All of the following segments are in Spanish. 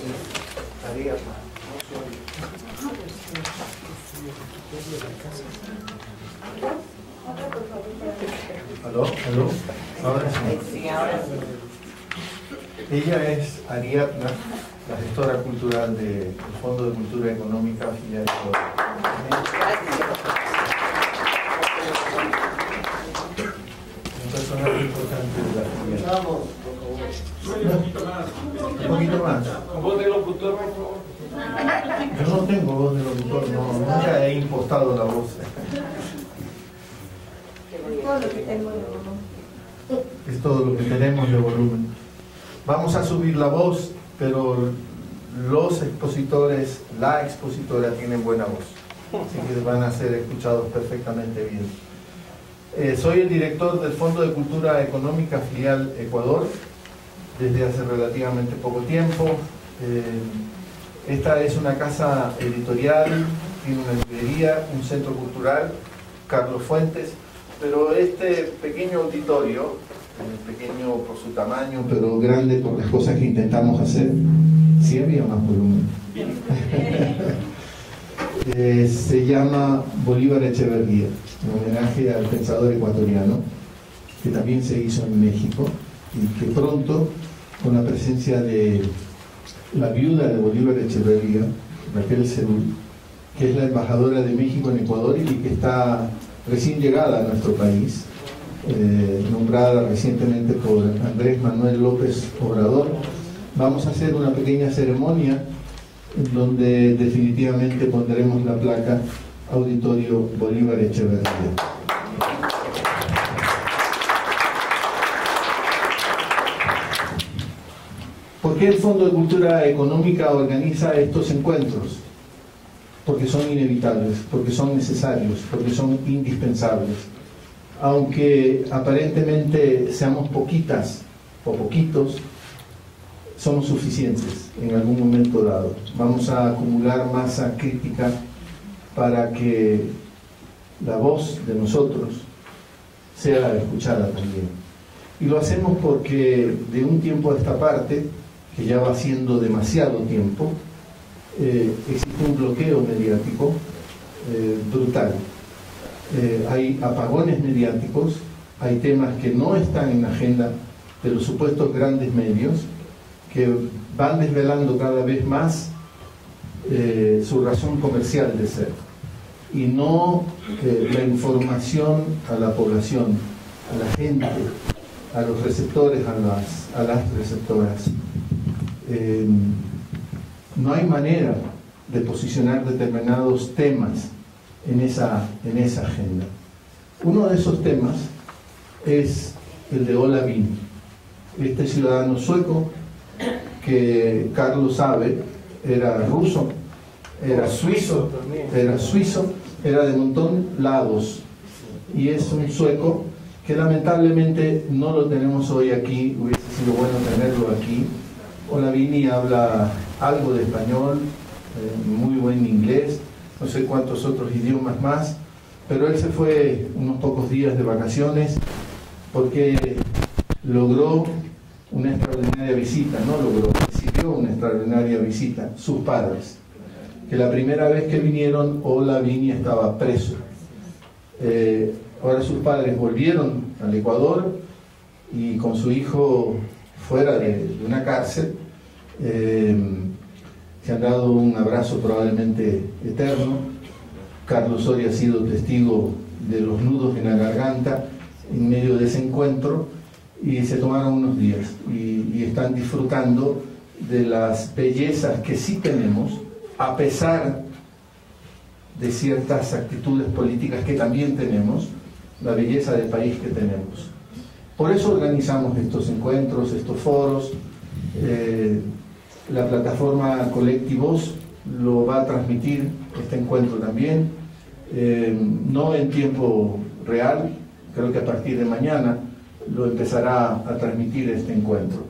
¿Aló? ¿Aló? Ahora sí. Sí, ahora sí. Ella es Ariadna, la gestora cultural del Fondo de Cultura Económica Filial Ecuador. Un personaje importante de la filial. Un poquito más. ¿Con voz de locutor, por favor? Yo no tengo voz de locutor, no, nunca he impostado la voz. Todo lo que tengo de Es todo lo que tenemos de volumen. Vamos a subir la voz, pero los expositores, la expositora tienen buena voz, así que van a ser escuchados perfectamente bien. Soy el director del Fondo de Cultura Económica Filial Ecuador desde hace relativamente poco tiempo. Esta es una casa editorial, tiene una librería, un centro cultural, Carlos Fuentes, pero este pequeño auditorio, pequeño por su tamaño, pero grande por las cosas que intentamos hacer, sí había más volumen, se llama Bolívar Echeverría, en homenaje al pensador ecuatoriano, que también se hizo en México, y que pronto, con la presencia de la viuda de Bolívar Echeverría, Raquel Serúl, que es la embajadora de México en Ecuador y que está recién llegada a nuestro país, nombrada recientemente por Andrés Manuel López Obrador. Vamos a hacer una pequeña ceremonia en donde definitivamente pondremos la placa Auditorio Bolívar Echeverría. ¿Por qué el Fondo de Cultura Económica organiza estos encuentros? Porque son inevitables, porque son necesarios, porque son indispensables. Aunque aparentemente seamos poquitas o poquitos, somos suficientes en algún momento dado. Vamos a acumular masa crítica para que la voz de nosotros sea escuchada también. Y lo hacemos porque de un tiempo a esta parte, que ya va siendo demasiado tiempo, existe un bloqueo mediático brutal. Hay apagones mediáticos, hay temas que no están en la agenda de los supuestos grandes medios, que van desvelando cada vez más su razón comercial de ser, y no la información a la población, a la gente, a los receptores, a las receptoras. No hay manera de posicionar determinados temas en esa agenda. Uno de esos temas es el de Ola Vini, este ciudadano sueco que Carlos sabe era ruso, era suizo, era de montón lados, y es un sueco que lamentablemente no lo tenemos hoy aquí. Hubiese sido bueno tenerlo aquí. Ola Vini habla algo de español, muy buen inglés, no sé cuántos otros idiomas más, pero él se fue unos pocos días de vacaciones porque logró una extraordinaria visita, recibió una extraordinaria visita, sus padres, que la primera vez que vinieron, Ola Vini estaba preso. Ahora sus padres volvieron al Ecuador y con su hijo fuera de una cárcel, se han dado un abrazo probablemente eterno. Carlos hoy ha sido testigo de los nudos en la garganta en medio de ese encuentro, y se tomaron unos días y están disfrutando de las bellezas que sí tenemos, a pesar de ciertas actitudes políticas que también tenemos, la belleza del país que tenemos. Por eso organizamos estos encuentros, estos foros. La plataforma Colectivos lo va a transmitir este encuentro también, no en tiempo real, creo que a partir de mañana lo empezará a transmitir este encuentro.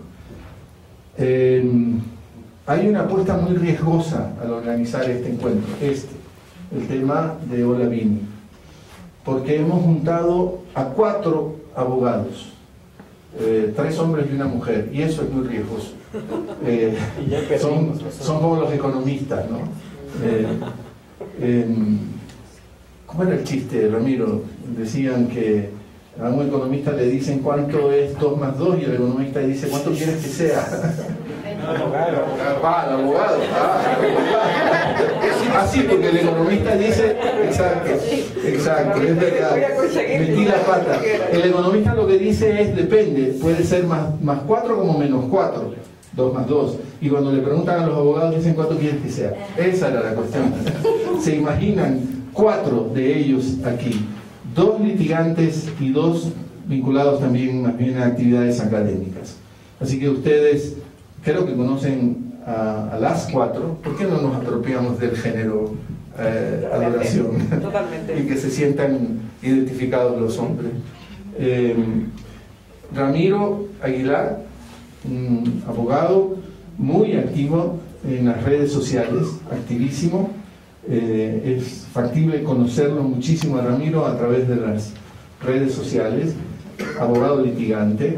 Hay una apuesta muy riesgosa al organizar este encuentro, el tema de Ola Vini, porque hemos juntado a 4 abogados 3 hombres y una mujer, y eso es muy riesgoso. Son como los economistas, ¿no? ¿Cómo era el chiste, Ramiro? Decían que a un economista le dicen cuánto es 2 más 2 y el economista dice cuánto quieres que sea. El abogado. Así, porque el economista dice, exacto, es verdad. Metí la pata. El economista lo que dice es depende, puede ser más 4 como menos 4, 2 más 2. Y cuando le preguntan a los abogados dicen cuánto quieres que sea. Esa era la cuestión. Se imaginan 4 de ellos aquí, 2 litigantes y 2 vinculados también más bien a actividades académicas. Así que ustedes creo que conocen a las 4. ¿Por qué no nos apropiamos del género adoración? Totalmente. Y que se sientan identificados los hombres. Ramiro Aguilar, abogado muy activo en las redes sociales, activísimo. Es factible conocerlo muchísimo a Ramiro a través de las redes sociales, abogado litigante.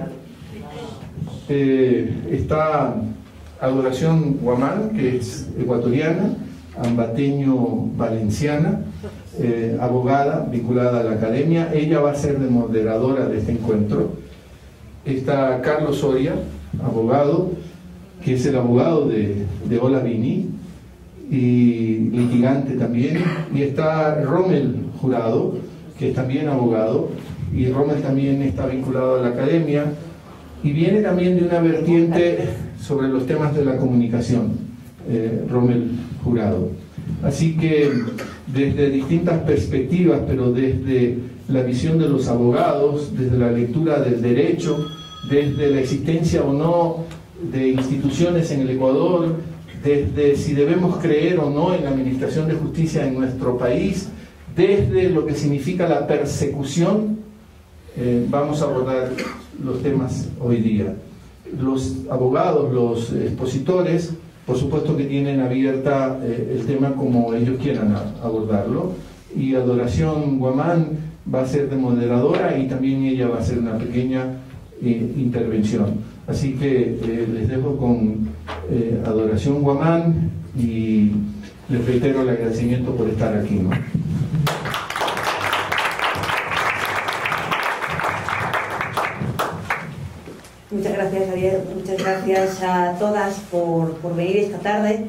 Está Adoración Guamán, que es ecuatoriana, ambateño-valenciana, abogada vinculada a la academia. Ella va a ser de moderadora de este encuentro. Está Carlos Soria, abogado, que es el abogado de Ola Vini y litigante también. Y está Rommel Jurado, que es también abogado, y Rommel también está vinculado a la academia y viene también de una vertiente sobre los temas de la comunicación, Rommel Jurado. Así que desde distintas perspectivas, pero desde la visión de los abogados, desde la lectura del derecho, desde la existencia o no de instituciones en el Ecuador, desde si debemos creer o no en la administración de justicia en nuestro país, desde lo que significa la persecución, vamos a abordar los temas hoy día. Los abogados, los expositores, por supuesto que tienen abierta el tema como ellos quieran abordarlo, y Adoración Guamán va a ser de moderadora y también ella va a hacer una pequeña intervención. Así que les dejo con Adoración Guamán y les reitero el agradecimiento por estar aquí, ¿no? Muchas gracias, Javier. Muchas gracias a todas por venir esta tarde.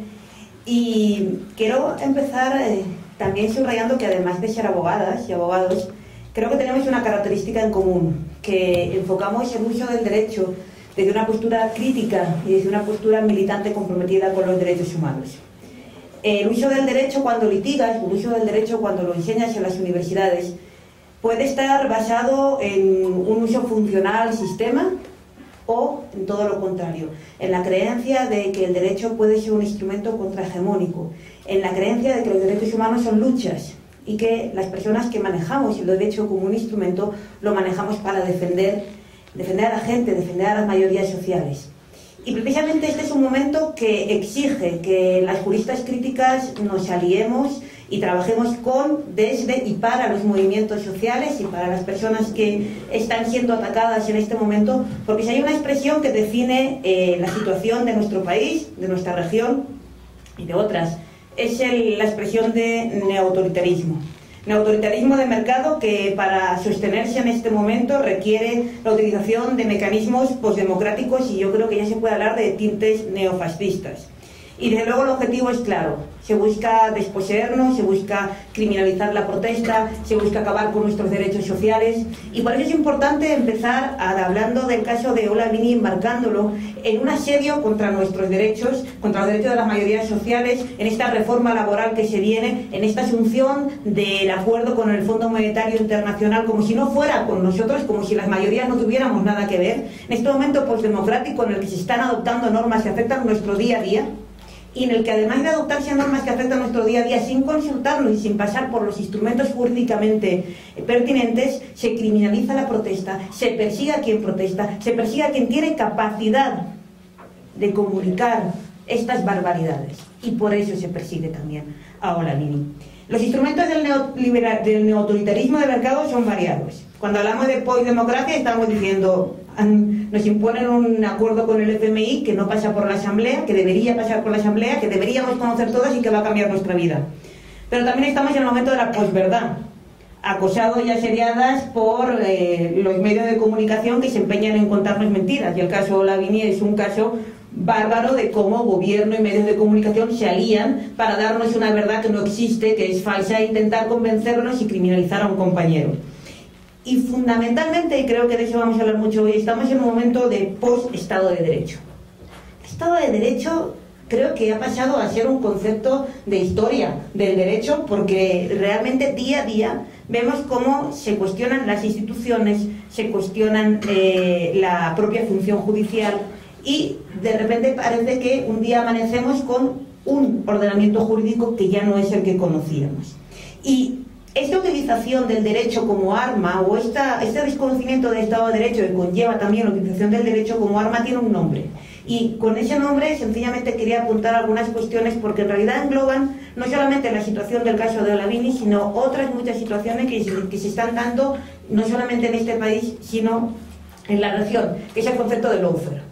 Y quiero empezar también subrayando que además de ser abogadas y abogados, creo que tenemos una característica en común, que enfocamos el uso del derecho desde una postura crítica y desde una postura militante comprometida con los derechos humanos. El uso del derecho cuando litigas, el uso del derecho cuando lo enseñas en las universidades, puede estar basado en un uso funcional al sistema, o en todo lo contrario, en la creencia de que el derecho puede ser un instrumento contrahegemónico, en la creencia de que los derechos humanos son luchas y que las personas que manejamos el derecho como un instrumento lo manejamos para defender a la gente, defender a las mayorías sociales. Y precisamente este es un momento que exige que las juristas críticas nos aliemos y trabajemos con, desde y para los movimientos sociales y para las personas que están siendo atacadas en este momento, porque si hay una expresión que define la situación de nuestro país, de nuestra región y de otras, es la expresión de neoautoritarismo. Neoautoritarismo de mercado que para sostenerse en este momento requiere la utilización de mecanismos postdemocráticos y yo creo que ya se puede hablar de tintes neofascistas. Y desde luego el objetivo es claro, se busca desposeernos, se busca criminalizar la protesta, se busca acabar con nuestros derechos sociales y por eso es importante empezar hablando del caso de Ola Vini, embarcándolo en un asedio contra nuestros derechos, contra los derechos de las mayorías sociales, en esta reforma laboral que se viene, en esta asunción del acuerdo con el Fondo Monetario Internacional, como si no fuera con nosotros, como si las mayorías no tuviéramos nada que ver, en este momento postdemocrático en el que se están adoptando normas que afectan nuestro día a día, y en el que además de adoptarse normas que afectan nuestro día a día sin consultarnos y sin pasar por los instrumentos jurídicamente pertinentes, se criminaliza la protesta, se persigue a quien protesta, se persigue a quien tiene capacidad de comunicar estas barbaridades y por eso se persigue también a Ola Vini. Los instrumentos del neoautoritarismo de mercado son variados. Cuando hablamos de postdemocracia estamos diciendo nos imponen un acuerdo con el FMI que no pasa por la Asamblea, que debería pasar por la Asamblea, que deberíamos conocer todas y que va a cambiar nuestra vida. Pero también estamos en el momento de la posverdad, acosados y asediadas por los medios de comunicación que se empeñan en contarnos mentiras. Y el caso Ola Bini es un caso bárbaro de cómo gobierno y medios de comunicación se alían para darnos una verdad que no existe, que es falsa, e intentar convencernos y criminalizar a un compañero. Y fundamentalmente, y creo que de eso vamos a hablar mucho hoy, estamos en un momento de post-Estado de Derecho. El Estado de Derecho creo que ha pasado a ser un concepto de historia del derecho, porque realmente día a día vemos cómo se cuestionan las instituciones, se cuestionan la propia función judicial, y de repente parece que un día amanecemos con un ordenamiento jurídico que ya no es el que conocíamos. Y esta utilización del derecho como arma, o este desconocimiento del Estado de Derecho que conlleva también la utilización del derecho como arma, tiene un nombre. Y con ese nombre sencillamente quería apuntar algunas cuestiones, porque en realidad engloban no solamente la situación del caso de Ola Bini, sino otras muchas situaciones que se están dando no solamente en este país, sino en la región, que es el concepto de lawfare.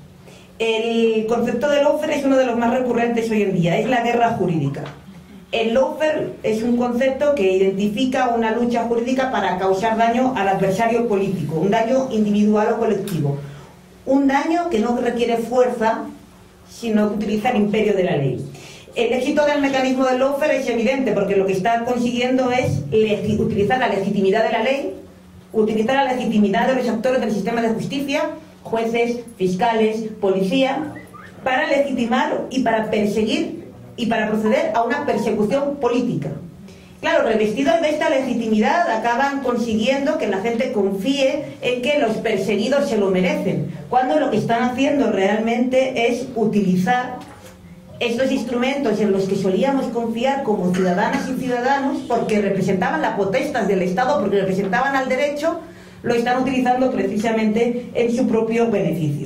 El concepto de lawfare es uno de los más recurrentes hoy en día, es la guerra jurídica. El lawfare es un concepto que identifica una lucha jurídica para causar daño al adversario político, un daño individual o colectivo. Un daño que no requiere fuerza, sino que utiliza el imperio de la ley. El éxito del mecanismo del lawfare es evidente, porque lo que está consiguiendo es utilizar la legitimidad de la ley, utilizar la legitimidad de los actores del sistema de justicia, jueces, fiscales, policía, para legitimar y para perseguir y para proceder a una persecución política. Claro, revestidos de esta legitimidad acaban consiguiendo que la gente confíe en que los perseguidos se lo merecen, cuando lo que están haciendo realmente es utilizar estos instrumentos en los que solíamos confiar como ciudadanas y ciudadanos, porque representaban la potestad del Estado, porque representaban al derecho, lo están utilizando precisamente en su propio beneficio.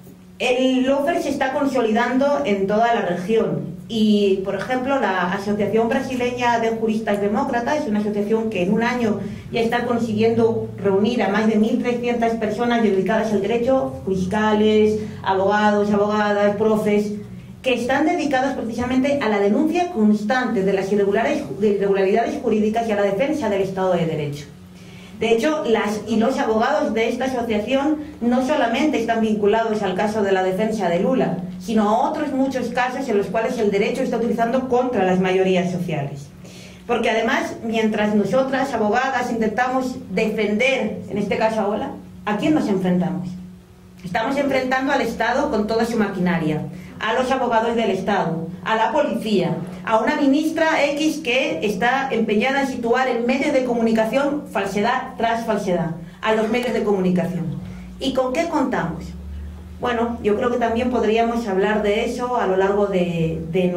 El lawfare se está consolidando en toda la región y, por ejemplo, la Asociación Brasileña de Juristas Demócratas es una asociación que en un año ya está consiguiendo reunir a más de 1.300 personas dedicadas al derecho, fiscales, abogados, abogadas, profes, que están dedicados precisamente a la denuncia constante de las irregularidades jurídicas y a la defensa del Estado de Derecho. De hecho, las y los abogados de esta asociación no solamente están vinculados al caso de la defensa de Lula, sino a otros muchos casos en los cuales el derecho está utilizando contra las mayorías sociales. Porque además, mientras nosotras, abogadas, intentamos defender, en este caso a Ola, ¿a quién nos enfrentamos? Estamos enfrentando al Estado con toda su maquinaria, a los abogados del Estado, a la policía, a una ministra X que está empeñada en situar en medios de comunicación falsedad tras falsedad, a los medios de comunicación. ¿Y con qué contamos? Bueno, yo creo que también podríamos hablar de eso a lo largo de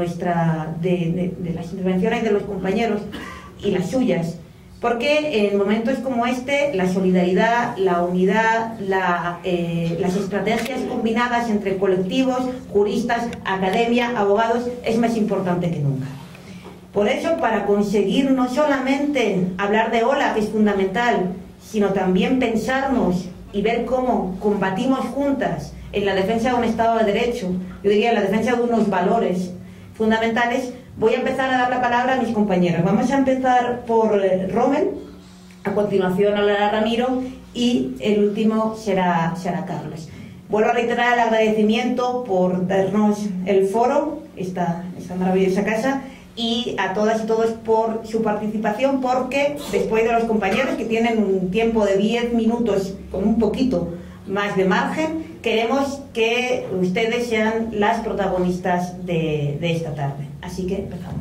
las intervenciones de los compañeros y las suyas, porque en momentos como este la solidaridad, la unidad, las estrategias combinadas entre colectivos, juristas, academia, abogados es más importante que nunca. Por eso, para conseguir no solamente hablar de Ola, que es fundamental, sino también pensarnos y ver cómo combatimos juntas en la defensa de un Estado de Derecho, yo diría en la defensa de unos valores fundamentales, voy a empezar a dar la palabra a mis compañeros. Vamos a empezar por Rommel, a continuación hablará Ramiro y el último será Carlos. Vuelvo a reiterar el agradecimiento por darnos el foro, esta maravillosa casa, y a todas y todos por su participación, porque después de los compañeros que tienen un tiempo de 10 minutos con un poquito más de margen, queremos que ustedes sean las protagonistas de esta tarde. Así que empezamos.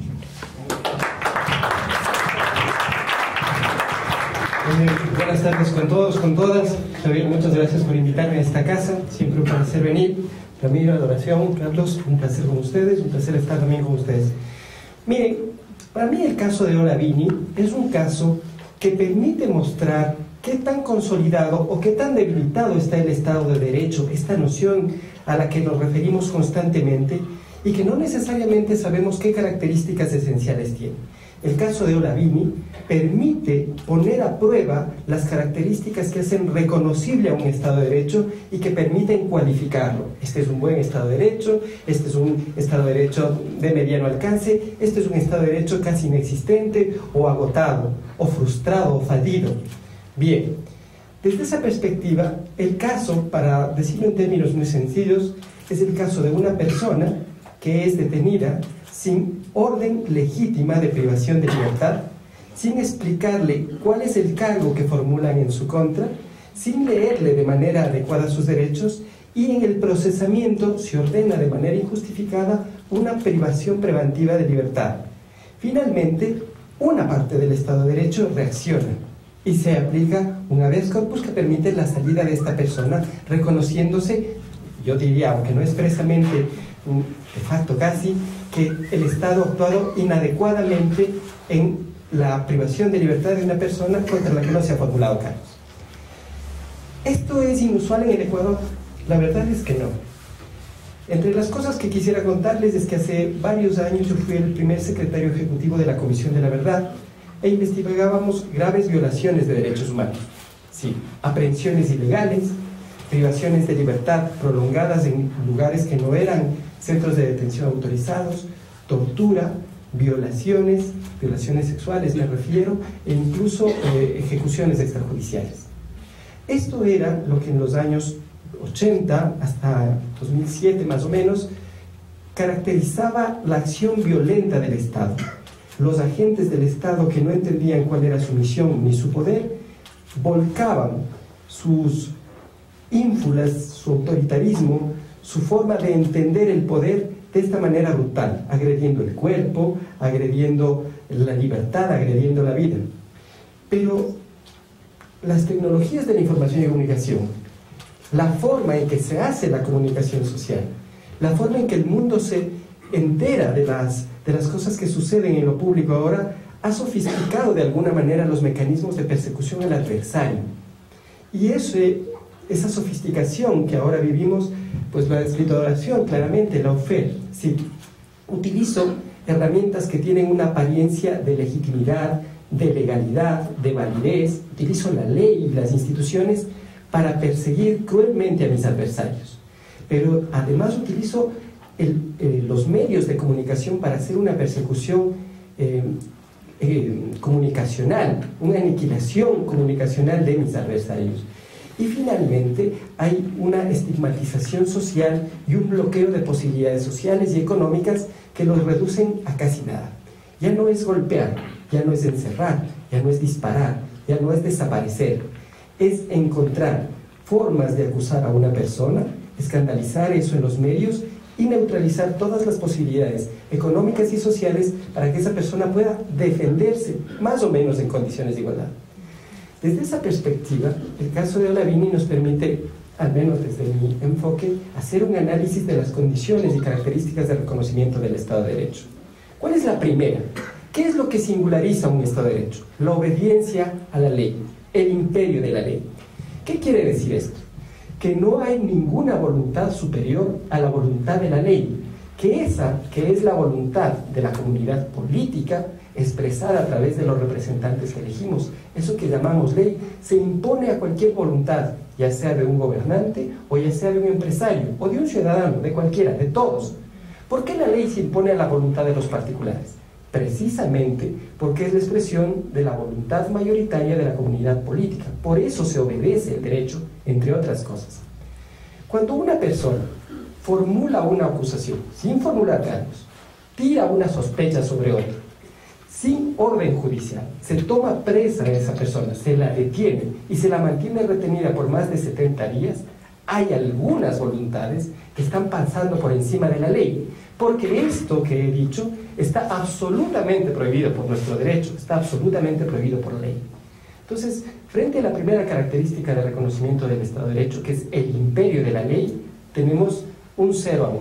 Buenas tardes con todos, con todas. Javier, muchas gracias por invitarme a esta casa. Siempre un placer venir. Ramiro, Adoración, Carlos, un placer con ustedes, un placer estar también con ustedes. Miren, para mí el caso de Ola Bini es un caso que permite mostrar qué tan consolidado o qué tan debilitado está el Estado de Derecho, esta noción a la que nos referimos constantemente y que no necesariamente sabemos qué características esenciales tiene. el caso de Olavini permite poner a prueba las características que hacen reconocible a un Estado de Derecho y que permiten cualificarlo. Este es un buen Estado de Derecho, este es un Estado de Derecho de mediano alcance, este es un Estado de Derecho casi inexistente o agotado, o frustrado, o fallido. Bien, desde esa perspectiva, el caso, para decirlo en términos muy sencillos, es el caso de una persona que es detenida sin orden legítima de privación de libertad, sin explicarle cuál es el cargo que formulan en su contra, sin leerle de manera adecuada sus derechos, y en el procesamiento se ordena de manera injustificada una privación preventiva de libertad. Finalmente, una parte del Estado de Derecho reacciona y se aplica un habeas corpus que permite la salida de esta persona, reconociéndose, yo diría, aunque no expresamente, de facto casi, que el Estado ha actuado inadecuadamente en la privación de libertad de una persona contra la que no se ha formulado cargos. ¿Esto es inusual en el Ecuador? La verdad es que no. Entre las cosas que quisiera contarles es que hace varios años yo fui el primer secretario ejecutivo de la Comisión de la Verdad e investigábamos graves violaciones de derechos humanos. Sí, aprehensiones ilegales, privaciones de libertad prolongadas en lugares que no eran centros de detención autorizados, tortura, violaciones sexuales me refiero, e incluso ejecuciones extrajudiciales. Esto era lo que en los años 80 hasta 2007 más o menos caracterizaba la acción violenta del Estado. Los agentes del Estado, que no entendían cuál era su misión ni su poder, volcaban sus ínfulas, su autoritarismo, su forma de entender el poder de esta manera brutal, agrediendo el cuerpo, agrediendo la libertad, agrediendo la vida. Pero las tecnologías de la información y comunicación, la forma en que se hace la comunicación social, la forma en que el mundo se entera de las cosas que suceden en lo público ahora, ha sofisticado de alguna manera los mecanismos de persecución al adversario. Y esa sofisticación que ahora vivimos, pues la escritoración claramente, la oferta. Sí, utilizo herramientas que tienen una apariencia de legitimidad, de legalidad, de validez, utilizo la ley y las instituciones para perseguir cruelmente a mis adversarios. Pero además utilizo los medios de comunicación para hacer una persecución comunicacional, una aniquilación comunicacional de mis adversarios. Y finalmente hay una estigmatización social y un bloqueo de posibilidades sociales y económicas que los reducen a casi nada. Ya no es golpear, ya no es encerrar, ya no es disparar, ya no es desaparecer. Es encontrar formas de acusar a una persona, escandalizar eso en los medios y neutralizar todas las posibilidades económicas y sociales para que esa persona pueda defenderse más o menos en condiciones de igualdad. Desde esa perspectiva, el caso de Olavini nos permite, al menos desde mi enfoque, hacer un análisis de las condiciones y características de reconocimiento del Estado de Derecho. ¿Cuál es la primera? ¿Qué es lo que singulariza un Estado de Derecho? La obediencia a la ley, el imperio de la ley. ¿Qué quiere decir esto? Que no hay ninguna voluntad superior a la voluntad de la ley, que esa, que es la voluntad de la comunidad política, expresada a través de los representantes que elegimos, eso que llamamos ley, se impone a cualquier voluntad, ya sea de un gobernante, o ya sea de un empresario, o de un ciudadano, de cualquiera, de todos. ¿Por qué la ley se impone a la voluntad de los particulares? Precisamente porque es la expresión de la voluntad mayoritaria de la comunidad política. Por eso se obedece el derecho, entre otras cosas. Cuando una persona formula una acusación, sin formular cargos, tira una sospecha sobre otro, sin orden judicial, se toma presa a esa persona, se la detiene y se la mantiene retenida por más de 70 días, hay algunas voluntades que están pasando por encima de la ley, porque esto que he dicho está absolutamente prohibido por nuestro derecho, está absolutamente prohibido por ley. Entonces, frente a la primera característica de reconocimiento del Estado de Derecho, que es el imperio de la ley, tenemos un 0 a 1.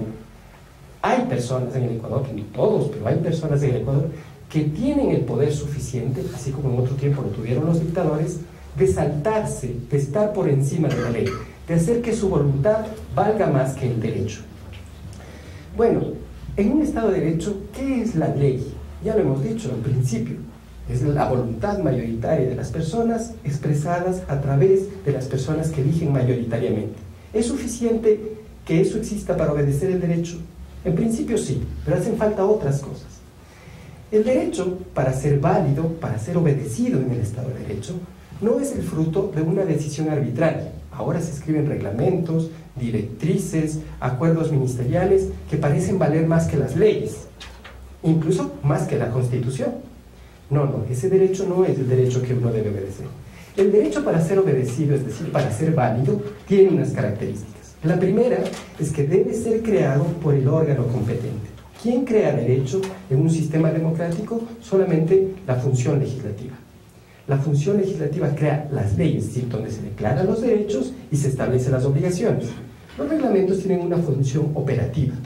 Hay personas en el Ecuador, no todos, pero hay personas en el Ecuador que tienen el poder suficiente, así como en otro tiempo lo tuvieron los dictadores, de saltarse, de estar por encima de la ley, de hacer que su voluntad valga más que el derecho. Bueno, en un Estado de Derecho, ¿qué es la ley? Ya lo hemos dicho al principio, es la voluntad mayoritaria de las personas expresadas a través de las personas que eligen mayoritariamente. ¿Es suficiente que eso exista para obedecer el derecho? En principio sí, pero hacen falta otras cosas. El derecho, para ser válido, para ser obedecido en el Estado de Derecho, no es el fruto de una decisión arbitraria. Ahora se escriben reglamentos, directrices, acuerdos ministeriales que parecen valer más que las leyes, incluso más que la Constitución. No, ese derecho no es el derecho que uno debe obedecer. El derecho, para ser obedecido, es decir, para ser válido, tiene unas características. La primera es que debe ser creado por el órgano competente. ¿Quién crea derecho en un sistema democrático? Solamente la función legislativa. La función legislativa crea las leyes, es decir, donde se declaran los derechos y se establecen las obligaciones. Los reglamentos tienen una función operativa.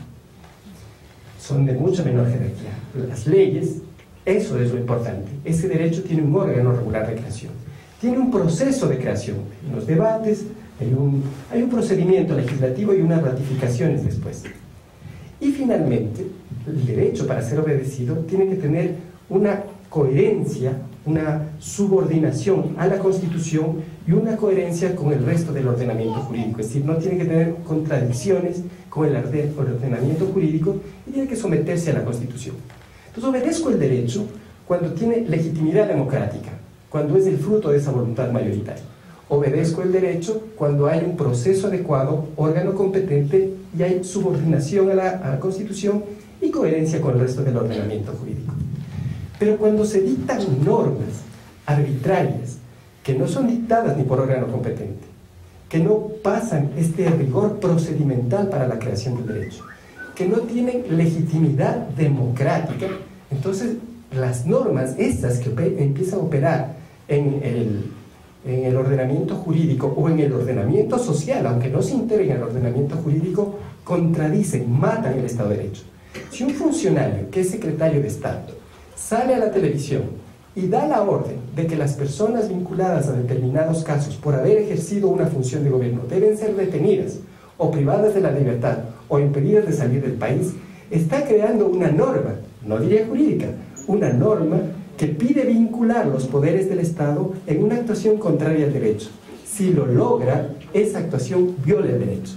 Son de mucha menor jerarquía. Las leyes, eso es lo importante. Ese derecho tiene un órgano regular de creación. Tiene un proceso de creación. En los debates hay un procedimiento legislativo y unas ratificaciones después. Y finalmente, el derecho, para ser obedecido, tiene que tener una coherencia, una subordinación a la Constitución y una coherencia con el resto del ordenamiento jurídico. Es decir, no tiene que tener contradicciones con el ordenamiento jurídico y tiene que someterse a la Constitución. Entonces, obedezco el derecho cuando tiene legitimidad democrática, cuando es el fruto de esa voluntad mayoritaria. Obedezco el derecho cuando hay un proceso adecuado, órgano competente y hay subordinación a la Constitución y coherencia con el resto del ordenamiento jurídico. Pero cuando se dictan normas arbitrarias que no son dictadas ni por órgano competente, que no pasan este rigor procedimental para la creación del derecho, que no tienen legitimidad democrática, entonces las normas estas que empiezan a operar en el ordenamiento jurídico o en el ordenamiento social, aunque no se integren al ordenamiento jurídico, contradicen, matan el Estado de Derecho. Si un funcionario que es secretario de Estado sale a la televisión y da la orden de que las personas vinculadas a determinados casos por haber ejercido una función de gobierno deben ser detenidas o privadas de la libertad o impedidas de salir del país, está creando una norma, no diría jurídica, una norma que pide vincular los poderes del Estado en una actuación contraria al derecho. Si lo logra, esa actuación viola el derecho.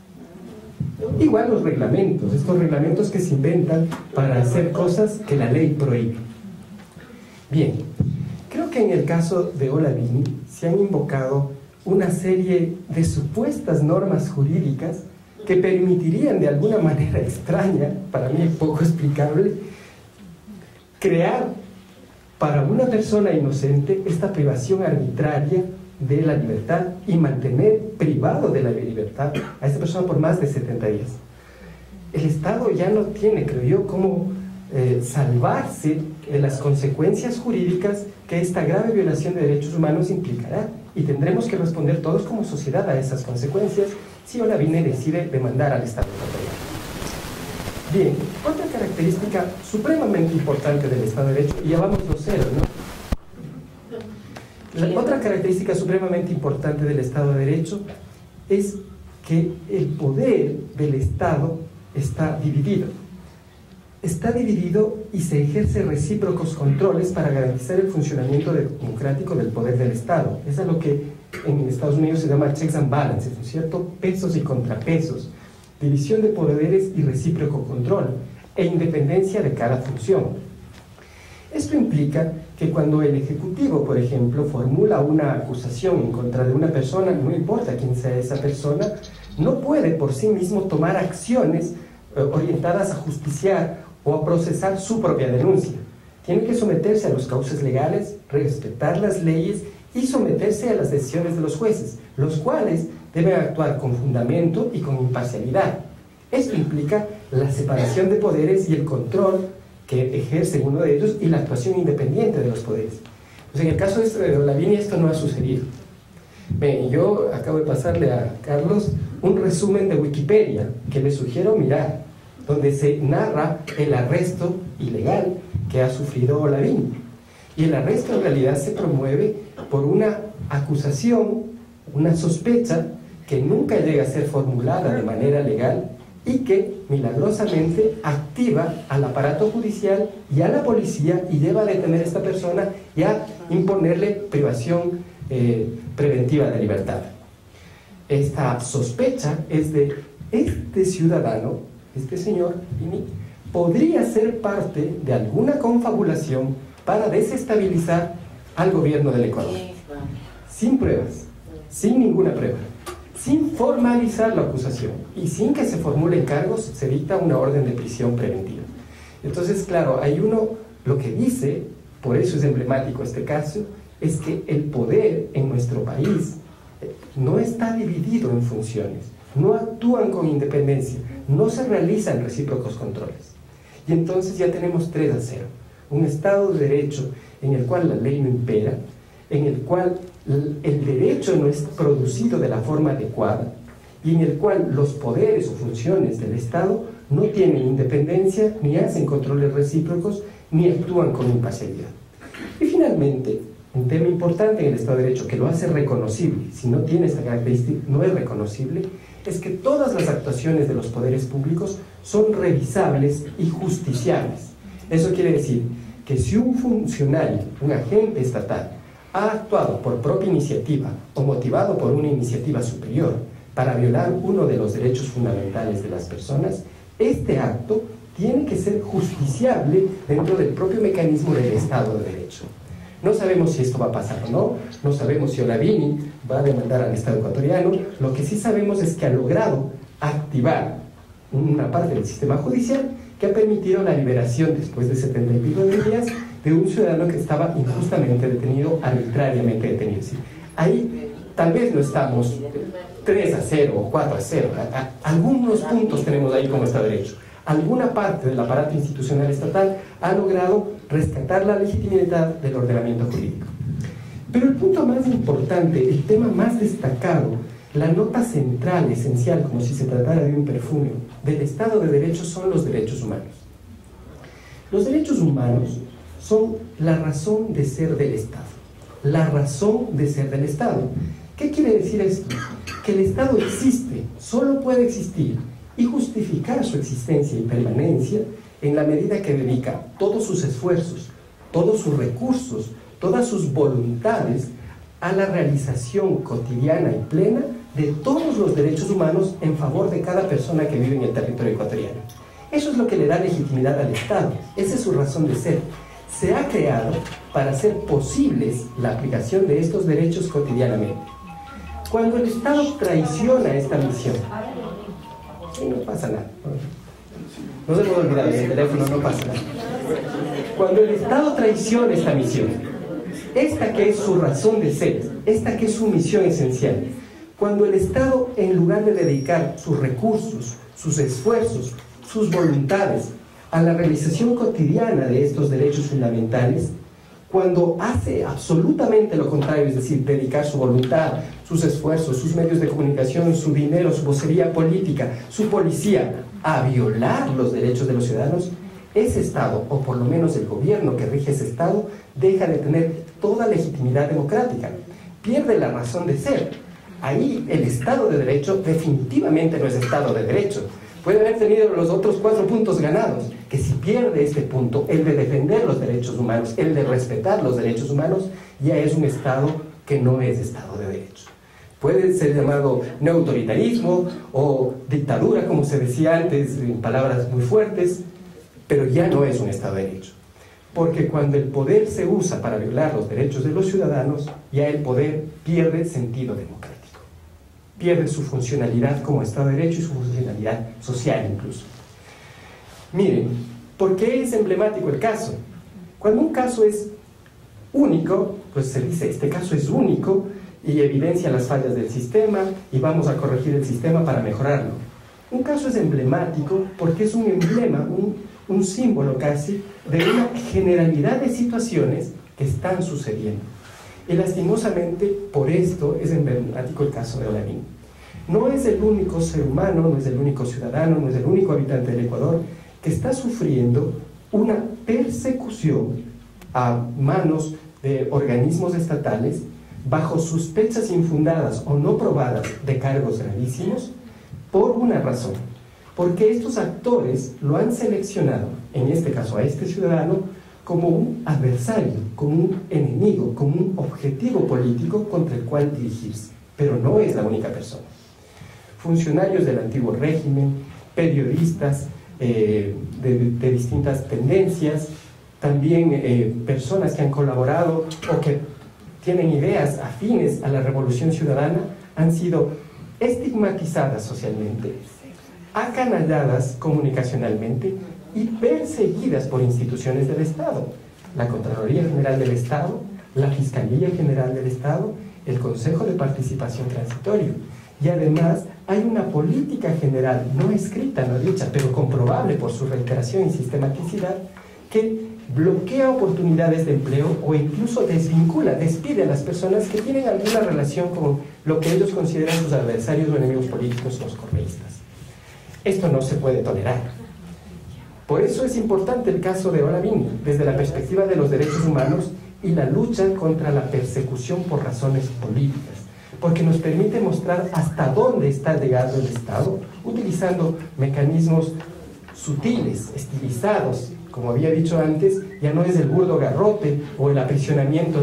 Igual los reglamentos, estos reglamentos que se inventan para hacer cosas que la ley prohíbe. Bien, creo que en el caso de Olavini se han invocado una serie de supuestas normas jurídicas que permitirían de alguna manera extraña, para mí poco explicable, crear para una persona inocente esta privación arbitraria de la libertad y mantener privado de la libertad a esta persona por más de 70 días. El Estado ya no tiene, creo yo, cómo salvarse de las consecuencias jurídicas que esta grave violación de derechos humanos implicará, y tendremos que responder todos como sociedad a esas consecuencias si Olavini decide demandar al Estado ecuatoriano. Bien, otra característica supremamente importante del Estado de Derecho, y ya vamos los ceros, ¿no? La otra característica supremamente importante del Estado de Derecho es que el poder del Estado está dividido. Está dividido y se ejerce recíprocos controles para garantizar el funcionamiento democrático del poder del Estado. Eso es lo que en Estados Unidos se llama checks and balances, ¿no es cierto? Pesos y contrapesos, división de poderes y recíproco control, e independencia de cada función. Esto implica que cuando el Ejecutivo, por ejemplo, formula una acusación en contra de una persona, no importa quién sea esa persona, no puede por sí mismo tomar acciones orientadas a justiciar o a procesar su propia denuncia. Tiene que someterse a los cauces legales, respetar las leyes y someterse a las decisiones de los jueces, los cuales deben actuar con fundamento y con imparcialidad. Esto implica la separación de poderes y el control que ejerce uno de ellos y la actuación independiente de los poderes. Pues en el caso de Olavini esto no ha sucedido. Bien, yo acabo de pasarle a Carlos un resumen de Wikipedia que le sugiero mirar, donde se narra el arresto ilegal que ha sufrido Olavini. Y el arresto en realidad se promueve por una acusación, una sospecha que nunca llega a ser formulada de manera legal y que milagrosamente activa al aparato judicial y a la policía y lleva a detener a esta persona y a imponerle privación preventiva de libertad. Esta sospecha es de este ciudadano, este señor Vini, podría ser parte de alguna confabulación para desestabilizar al gobierno del Ecuador, sin pruebas, sin ninguna prueba, sin formalizar la acusación y sin que se formulen cargos, se dicta una orden de prisión preventiva. Entonces, claro, hay uno, lo que dice, por eso es emblemático este caso, es que el poder en nuestro país no está dividido en funciones, no actúan con independencia, no se realizan recíprocos controles. Y entonces ya tenemos 3-0, un Estado de Derecho en el cual la ley no impera, en el cual el derecho no es producido de la forma adecuada y en el cual los poderes o funciones del Estado no tienen independencia, ni hacen controles recíprocos, ni actúan con imparcialidad. Y finalmente, un tema importante en el Estado de Derecho que lo hace reconocible, si no tiene esta característica, no es reconocible, es que todas las actuaciones de los poderes públicos son revisables y justiciables. Eso quiere decir que si un funcionario, un agente estatal, ha actuado por propia iniciativa o motivado por una iniciativa superior para violar uno de los derechos fundamentales de las personas, este acto tiene que ser justiciable dentro del propio mecanismo del Estado de Derecho. No sabemos si esto va a pasar o no, no sabemos si Olavini va a demandar al Estado ecuatoriano, lo que sí sabemos es que ha logrado activar una parte del sistema judicial que ha permitido la liberación después de 70 y pico de días de un ciudadano que estaba injustamente detenido, arbitrariamente detenido. Ahí tal vez no estamos 3-0 o 4-0, algunos puntos tenemos ahí como Estado de Derecho. Alguna parte del aparato institucional estatal ha logrado rescatar la legitimidad del ordenamiento jurídico. Pero el punto más importante, el tema más destacado, la nota central, esencial, como si se tratara de un perfume, del Estado de Derecho son los derechos humanos. Los derechos humanos son la razón de ser del Estado. La razón de ser del Estado. ¿Qué quiere decir esto? Que el Estado existe, solo puede existir y justificar su existencia y permanencia en la medida que dedica todos sus esfuerzos, todos sus recursos, todas sus voluntades a la realización cotidiana y plena de todos los derechos humanos en favor de cada persona que vive en el territorio ecuatoriano. Eso es lo que le da legitimidad al Estado, esa es su razón de ser. Se ha creado para hacer posibles la aplicación de estos derechos cotidianamente. Cuando el Estado traiciona esta misión, no pasa nada, no se puede olvidar del teléfono, no pasa nada. Cuando el Estado traiciona esta misión, esta que es su razón de ser, esta que es su misión esencial, cuando el Estado, en lugar de dedicar sus recursos, sus esfuerzos, sus voluntades a la realización cotidiana de estos derechos fundamentales, cuando hace absolutamente lo contrario, es decir, dedicar su voluntad, sus esfuerzos, sus medios de comunicación, su dinero, su vocería política, su policía, a violar los derechos de los ciudadanos, ese Estado, o por lo menos el gobierno que rige ese Estado, deja de tener toda legitimidad democrática, pierde la razón de ser. Ahí el Estado de Derecho definitivamente no es Estado de Derecho. Puede haber tenido los otros 4 puntos ganados, que si pierde este punto, el de defender los derechos humanos, el de respetar los derechos humanos, ya es un Estado que no es Estado de Derecho. Puede ser llamado neoautoritarismo o dictadura, como se decía antes, en palabras muy fuertes, pero ya no es un Estado de Derecho. Porque cuando el poder se usa para violar los derechos de los ciudadanos, ya el poder pierde sentido democrático. Pierde su funcionalidad como Estado de Derecho y su funcionalidad social incluso. Miren, ¿por qué es emblemático el caso? Cuando un caso es único, pues se dice, este caso es único y evidencia las fallas del sistema y vamos a corregir el sistema para mejorarlo. Un caso es emblemático porque es un emblema, un símbolo casi de una generalidad de situaciones que están sucediendo. Y lastimosamente por esto es emblemático el caso de Olavini. No es el único ser humano, no es el único ciudadano, no es el único habitante del Ecuador que está sufriendo una persecución a manos de organismos estatales bajo sospechas infundadas o no probadas de cargos gravísimos por una razón, porque estos actores lo han seleccionado, en este caso a este ciudadano, como un adversario, como un enemigo, como un objetivo político contra el cual dirigirse, pero no es la única persona. Funcionarios del antiguo régimen, periodistas de distintas tendencias, también personas que han colaborado o que tienen ideas afines a la revolución ciudadana, han sido estigmatizadas socialmente, acanalladas comunicacionalmente y perseguidas por instituciones del Estado, la Contraloría General del Estado, la Fiscalía General del Estado, el Consejo de Participación Transitorio. Y además hay una política general, no escrita, no dicha, pero comprobable por su reiteración y sistematicidad, que bloquea oportunidades de empleo o incluso desvincula, despide a las personas que tienen alguna relación con lo que ellos consideran sus adversarios o enemigos políticos, los correístas. Esto no se puede tolerar. Por eso es importante el caso de Olavini, desde la perspectiva de los derechos humanos y la lucha contra la persecución por razones políticas, porque nos permite mostrar hasta dónde está llegando el Estado, utilizando mecanismos sutiles, estilizados. Como había dicho antes, ya no es el burdo garrote o el aprisionamiento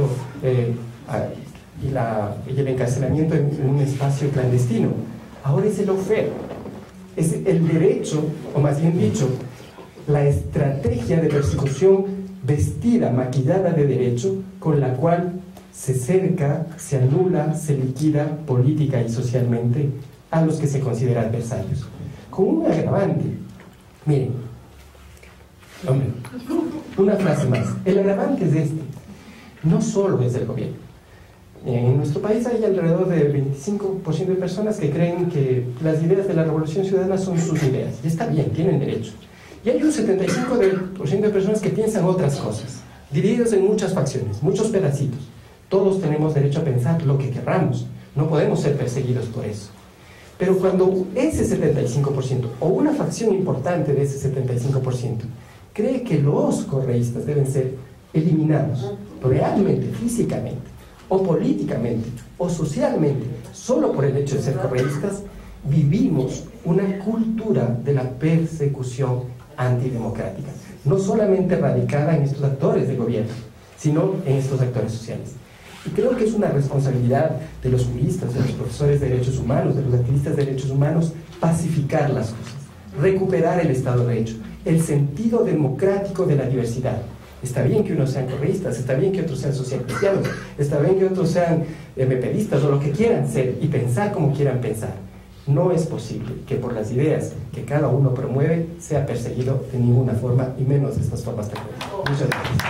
y el encarcelamiento en un espacio clandestino. Ahora es el lawfare, es el derecho, o más bien dicho, la estrategia de persecución vestida, maquillada de derecho, con la cual se cerca, se anula, se liquida política y socialmente a los que se consideran adversarios. Con un agravante, miren, hombre, una frase más, el agravante es este, no solo es del gobierno. En nuestro país hay alrededor del 25% de personas que creen que las ideas de la Revolución Ciudadana son sus ideas, y está bien, tienen derecho. Y hay un 75% de personas que piensan otras cosas, divididos en muchas facciones, muchos pedacitos. Todos tenemos derecho a pensar lo que querramos, no podemos ser perseguidos por eso. Pero cuando ese 75%, o una facción importante de ese 75%, cree que los correístas deben ser eliminados, realmente, físicamente, o políticamente, o socialmente, solo por el hecho de ser correístas, vivimos una cultura de la persecución antidemocrática, no solamente radicada en estos actores de gobierno, sino en estos actores sociales. Y creo que es una responsabilidad de los juristas, de los profesores de derechos humanos, de los activistas de derechos humanos, pacificar las cosas, recuperar el Estado de Derecho, el sentido democrático de la diversidad. Está bien que unos sean correístas, está bien que otros sean socialcristianos, está bien que otros sean mepedistas o lo que quieran ser y pensar como quieran pensar. No es posible que por las ideas que cada uno promueve sea perseguido de ninguna forma, y menos de estas formas terroristas. Muchas gracias.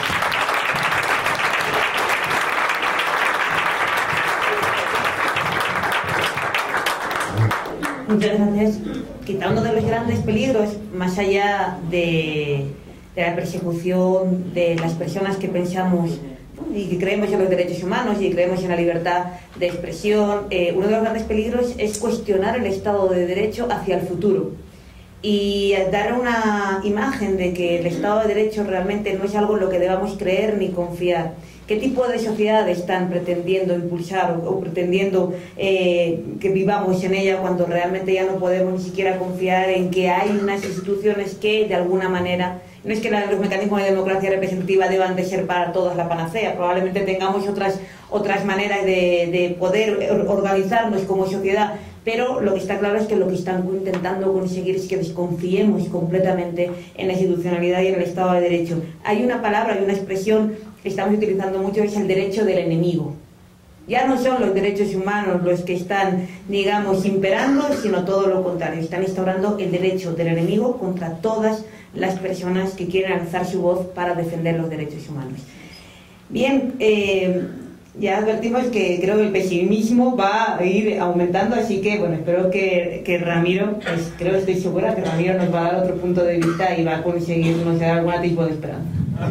Muchas gracias. Quizá uno de los grandes peligros, más allá de la persecución de las personas que pensamos y que creemos en los derechos humanos y creemos en la libertad de expresión, uno de los grandes peligros es cuestionar el Estado de Derecho hacia el futuro y dar una imagen de que el Estado de Derecho realmente no es algo en lo que debamos creer ni confiar. ¿Qué tipo de sociedad están pretendiendo impulsar o pretendiendo que vivamos en ella cuando realmente ya no podemos ni siquiera confiar en que hay unas instituciones que de alguna manera, no es que los mecanismos de democracia representativa deban de ser para todos la panacea, probablemente tengamos otras maneras de poder organizarnos como sociedad, pero lo que está claro es que lo que están intentando conseguir es que desconfiemos completamente en la institucionalidad y en el Estado de Derecho. Hay una palabra, hay una expresión que estamos utilizando mucho, es el derecho del enemigo. Ya no son los derechos humanos los que están, digamos, imperando, sino todo lo contrario. Están instaurando el derecho del enemigo contra todas las personas que quieren alzar su voz para defender los derechos humanos. Bien, ya advertimos que creo que el pesimismo va a ir aumentando, así que bueno, espero que Ramiro, pues estoy segura que Ramiro nos va a dar otro punto de vista y va a conseguirnos dar algún tipo de esperanza.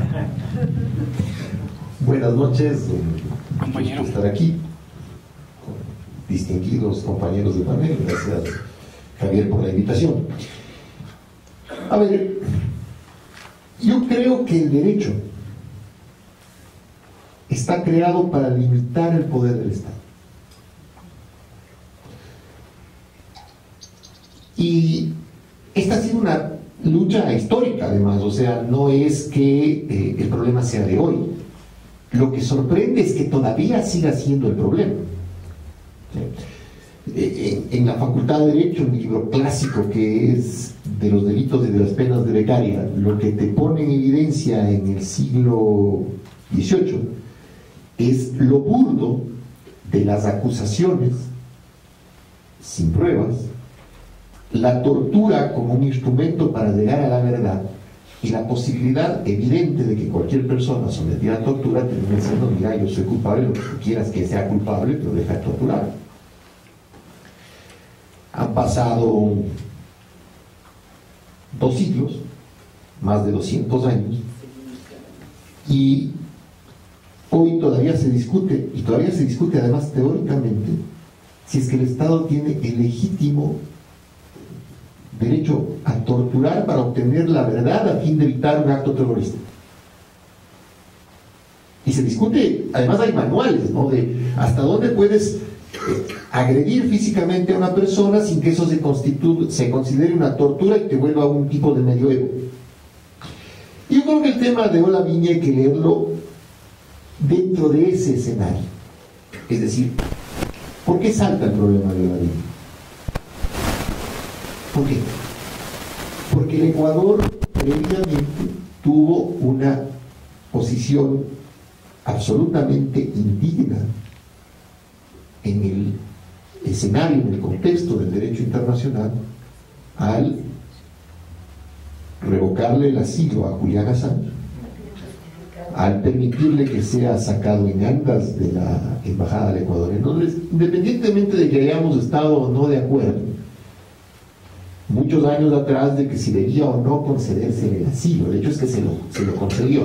Buenas noches, compañero, estar aquí con distinguidos compañeros de panel. Gracias, Javier, por la invitación. A ver, yo creo que el derecho está creado para limitar el poder del Estado. Y esta ha sido una lucha histórica, además, o sea, no es que el problema sea de hoy. Lo que sorprende es que todavía siga siendo el problema. En la Facultad de Derecho, un libro clásico que es de los delitos y de las penas de Beccaria, lo que te pone en evidencia en el siglo XVIII es lo burdo de las acusaciones sin pruebas, la tortura como un instrumento para llegar a la verdad y la posibilidad evidente de que cualquier persona sometida a tortura termine diciendo: mira, yo soy culpable, lo que tú quieras que sea culpable, pero deja de torturar. Han pasado 2 siglos, más de 200 años, y hoy todavía se discute, y todavía se discute además teóricamente, si es que el Estado tiene el legítimo derecho a torturar para obtener la verdad a fin de evitar un acto terrorista. Y se discute, además hay manuales, ¿no?, de hasta dónde puedes agredir físicamente a una persona sin que eso se considere una tortura y te vuelva a un tipo de medioevo. Y yo creo que el tema de Olaviña hay que leerlo dentro de ese escenario. Es decir, ¿por qué salta el problema de Olaviña? ¿Por qué? Porque el Ecuador previamente tuvo una posición absolutamente indigna en el escenario, en el contexto del derecho internacional, al revocarle el asilo a Julián Assange, al permitirle que sea sacado en andas de la embajada del Ecuador. Entonces, independientemente de que hayamos estado o no de acuerdo muchos años atrás de que si debía o no concederse el asilo, el hecho es que se lo concedió.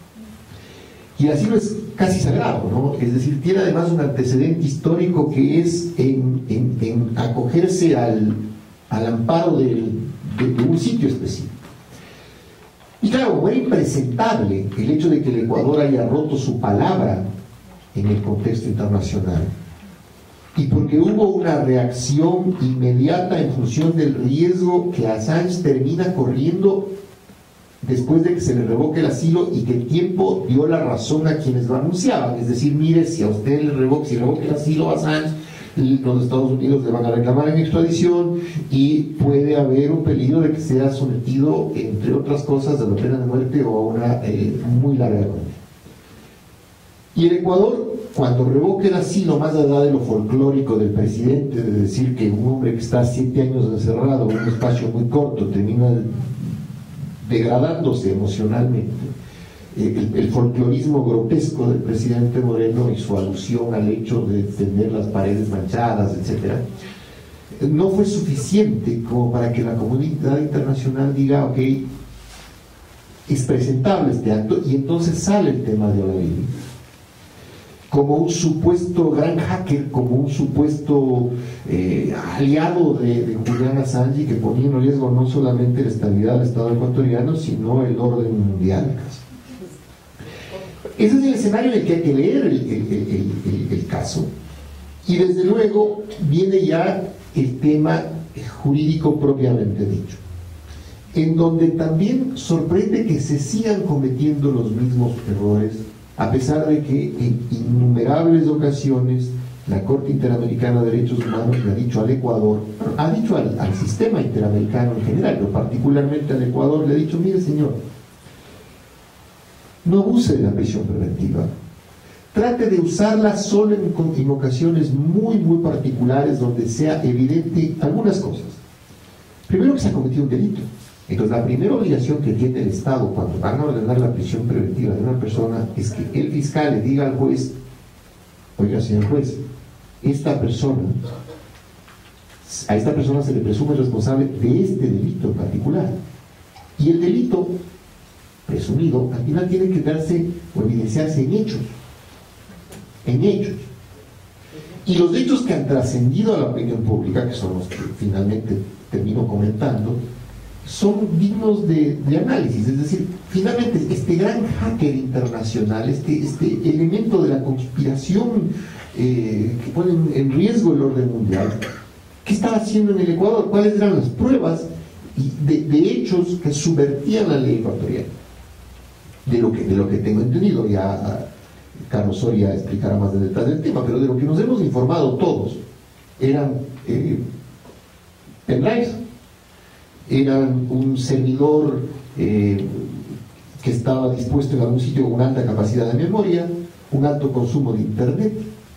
Y el asilo es casi sagrado, ¿no? Es decir, tiene además un antecedente histórico que es en acogerse al amparo de un sitio específico. Y claro, era impresentable el hecho de que el Ecuador haya roto su palabra en el contexto internacional, y porque hubo una reacción inmediata en función del riesgo que Assange termina corriendo después de que se le revoque el asilo, y que el tiempo dio la razón a quienes lo anunciaban. Es decir, mire, si a usted le revoque el asilo a Assange, los Estados Unidos le van a reclamar en extradición y puede haber un peligro de que sea sometido, entre otras cosas, a la pena de muerte o a una muy larga condena. Y el Ecuador, cuando revoque el asilo, más allá de lo folclórico del presidente, de decir que un hombre que está 7 años encerrado en un espacio muy corto termina degradándose emocionalmente, el folclorismo grotesco del presidente Moreno y su alusión al hecho de tener las paredes manchadas, etc., no fue suficiente como para que la comunidad internacional diga: ok, es presentable este acto. Y entonces sale el tema de Olaviña como un supuesto gran hacker, como un supuesto aliado de Julián Assange, que ponía en riesgo no solamente la estabilidad del Estado ecuatoriano, sino el orden mundial. Ese es el escenario en el que hay que leer el caso. Y desde luego viene ya el tema jurídico propiamente dicho, en donde también sorprende que se sigan cometiendo los mismos errores, a pesar de que en innumerables ocasiones la Corte Interamericana de Derechos Humanos le ha dicho al Ecuador, ha dicho al sistema interamericano en general, pero particularmente al Ecuador, le ha dicho: mire, señor, no abuse de la prisión preventiva, trate de usarla solo en ocasiones muy, muy particulares, donde sea evidente algunas cosas. Primero, que se ha cometido un delito. Entonces, la primera obligación que tiene el Estado cuando van a ordenar la prisión preventiva de una persona es que el fiscal le diga al juez: oiga, señor juez, a esta persona se le presume responsable de este delito en particular. Y el delito presumido al final tiene que darse o evidenciarse en hechos. En hechos. Y los hechos que han trascendido a la opinión pública, que son los que finalmente termino comentando, son dignos de análisis. Es decir, finalmente este gran hacker internacional, este elemento de la conspiración que pone en riesgo el orden mundial, ¿qué estaba haciendo en el Ecuador? ¿Cuáles eran las pruebas y de hechos que subvertían la ley ecuatoriana, de lo que tengo entendido. Ya Carlos Soria explicará más de detalle del tema, pero de lo que nos hemos informado todos eran pendrives, eran un servidor que estaba dispuesto en algún sitio con alta capacidad de memoria, un alto consumo de internet.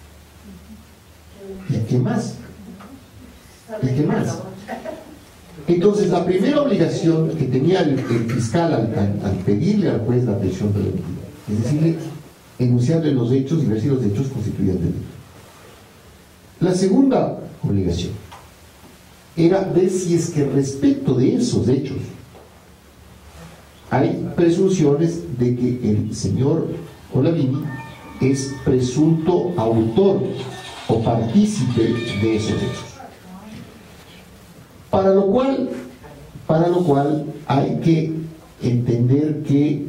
¿Y qué más? ¿Y qué más? Entonces, la primera obligación que tenía el fiscal al pedirle al juez la prisión preventiva, es decirle, enunciarle los hechos y ver si los hechos constituían delito. La segunda obligación era ver si es que respecto de esos hechos hay presunciones de que el señor Olavini es presunto autor o partícipe de esos hechos. Para lo cual hay que entender que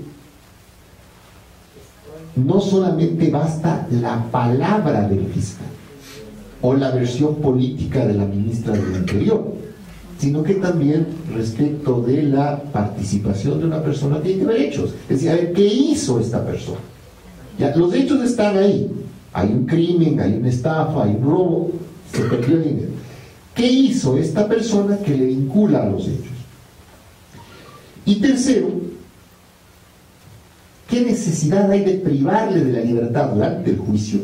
no solamente basta la palabra del fiscal o la versión política de la ministra del Interior, sino que también respecto de la participación de una persona tiene que haber hechos. Es decir, a ver, ¿qué hizo esta persona? Ya, los hechos están ahí. Hay un crimen, hay una estafa, hay un robo, se perdió el dinero. ¿Qué hizo esta persona que le vincula a los hechos? Y tercero, ¿qué necesidad hay de privarle de la libertad durante el juicio?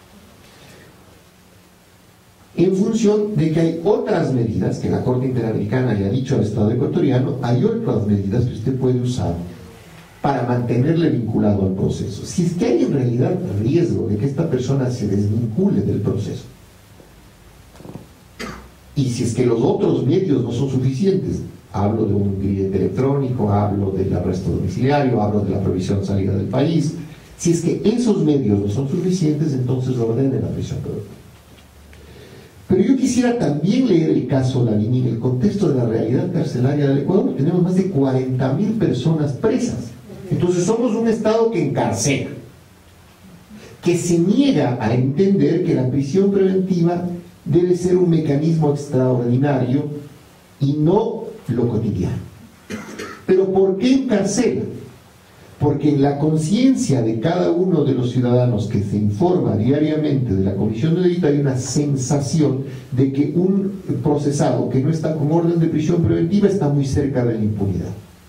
En función de que hay otras medidas que la Corte Interamericana le ha dicho al Estado ecuatoriano, hay otras medidas que usted puede usar para mantenerle vinculado al proceso. Si es que hay en realidad riesgo de que esta persona se desvincule del proceso, y si es que los otros medios no son suficientes, hablo de un grillete electrónico, hablo del arresto domiciliario, hablo de la prohibición de salida del país, si es que esos medios no son suficientes, entonces ordene la prisión preventiva. Pero yo quisiera también leer el caso Olavini en el contexto de la realidad carcelaria del Ecuador. Tenemos más de 40.000 personas presas. Entonces somos un Estado que encarcela, que se niega a entender que la prisión preventiva debe ser un mecanismo extraordinario y no lo cotidiano. ¿Pero por qué encarcela? Porque en la conciencia de cada uno de los ciudadanos que se informa diariamente de la comisión de delito hay una sensación de que un procesado que no está con orden de prisión preventiva está muy cerca de la impunidad.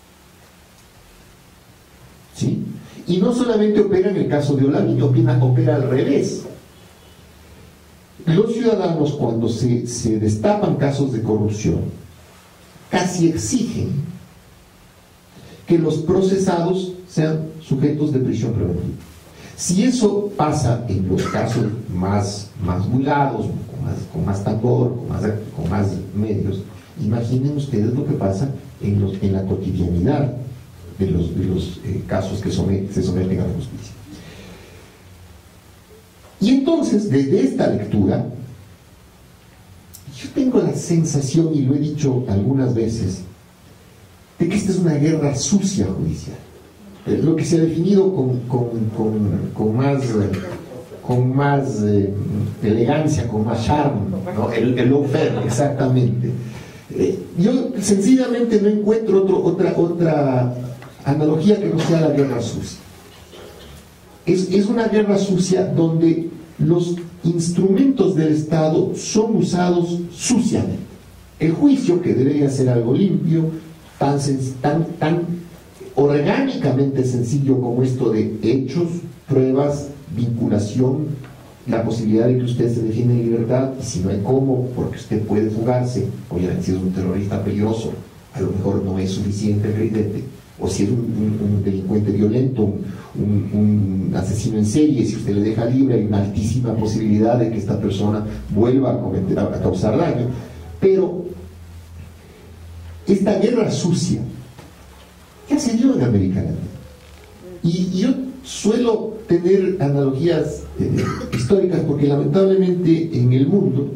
¿Sí? Y no solamente opera en el caso de Olavini, opera al revés. Los ciudadanos, cuando se destapan casos de corrupción, casi exigen que los procesados sean sujetos de prisión preventiva. Si eso pasa en los casos más bullados, con más tambor, con más medios, imaginen ustedes lo que pasa en la cotidianidad de los casos que se someten a la justicia. Y entonces, desde esta lectura, yo tengo la sensación, y lo he dicho algunas veces, de que esta es una guerra sucia judicial. Lo que se ha definido con más elegancia, con más charme, ¿no? El lawfare, exactamente. Yo sencillamente no encuentro otra analogía que no sea la guerra sucia. Es una guerra sucia donde los instrumentos del Estado son usados suciamente. El juicio, que debería ser algo limpio, tan orgánicamente sencillo como esto de hechos, pruebas, vinculación, la posibilidad de que usted se defienda en libertad, y si no hay cómo, porque usted puede fugarse, obviamente si es un terrorista peligroso, a lo mejor no es suficiente el gridete, o si es un delincuente violento, un asesino en serie, si usted le deja libre hay una altísima posibilidad de que esta persona vuelva a causar daño. Pero esta guerra sucia ya se dio en América Latina, y yo suelo tener analogías históricas porque lamentablemente en el mundo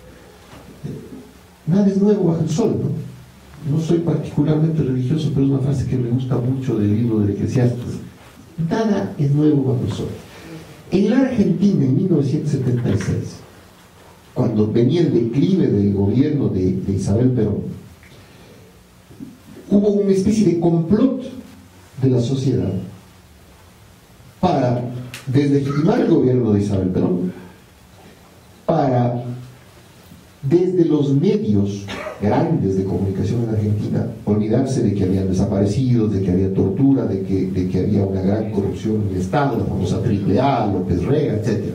nada es nuevo bajo el sol, ¿no? No soy particularmente religioso, pero es una frase que me gusta mucho del libro del Eclesiastes. Nada es nuevo bajo el sol. En la Argentina, en 1976, cuando venía el declive del gobierno de Isabel Perón, hubo una especie de complot de la sociedad para deslegitimar el gobierno de Isabel Perón, para desde los medios grandes de comunicación en Argentina olvidarse de que habían desaparecidos, de que había tortura, de que había una gran corrupción en el Estado, la famosa AAA, López Rega, etc.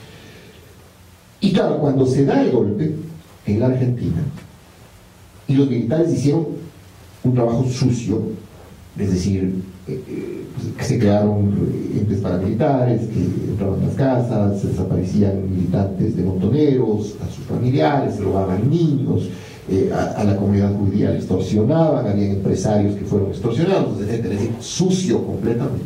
Y claro, cuando se da el golpe en la Argentina y los militares hicieron un trabajo sucio, es decir, que se crearon entes paramilitares que entraban a las casas, se desaparecían militantes de montoneros, a sus familiares, se robaban niños, a la comunidad judía la extorsionaban, había empresarios que fueron extorsionados, etc. Es decir, sucio completamente.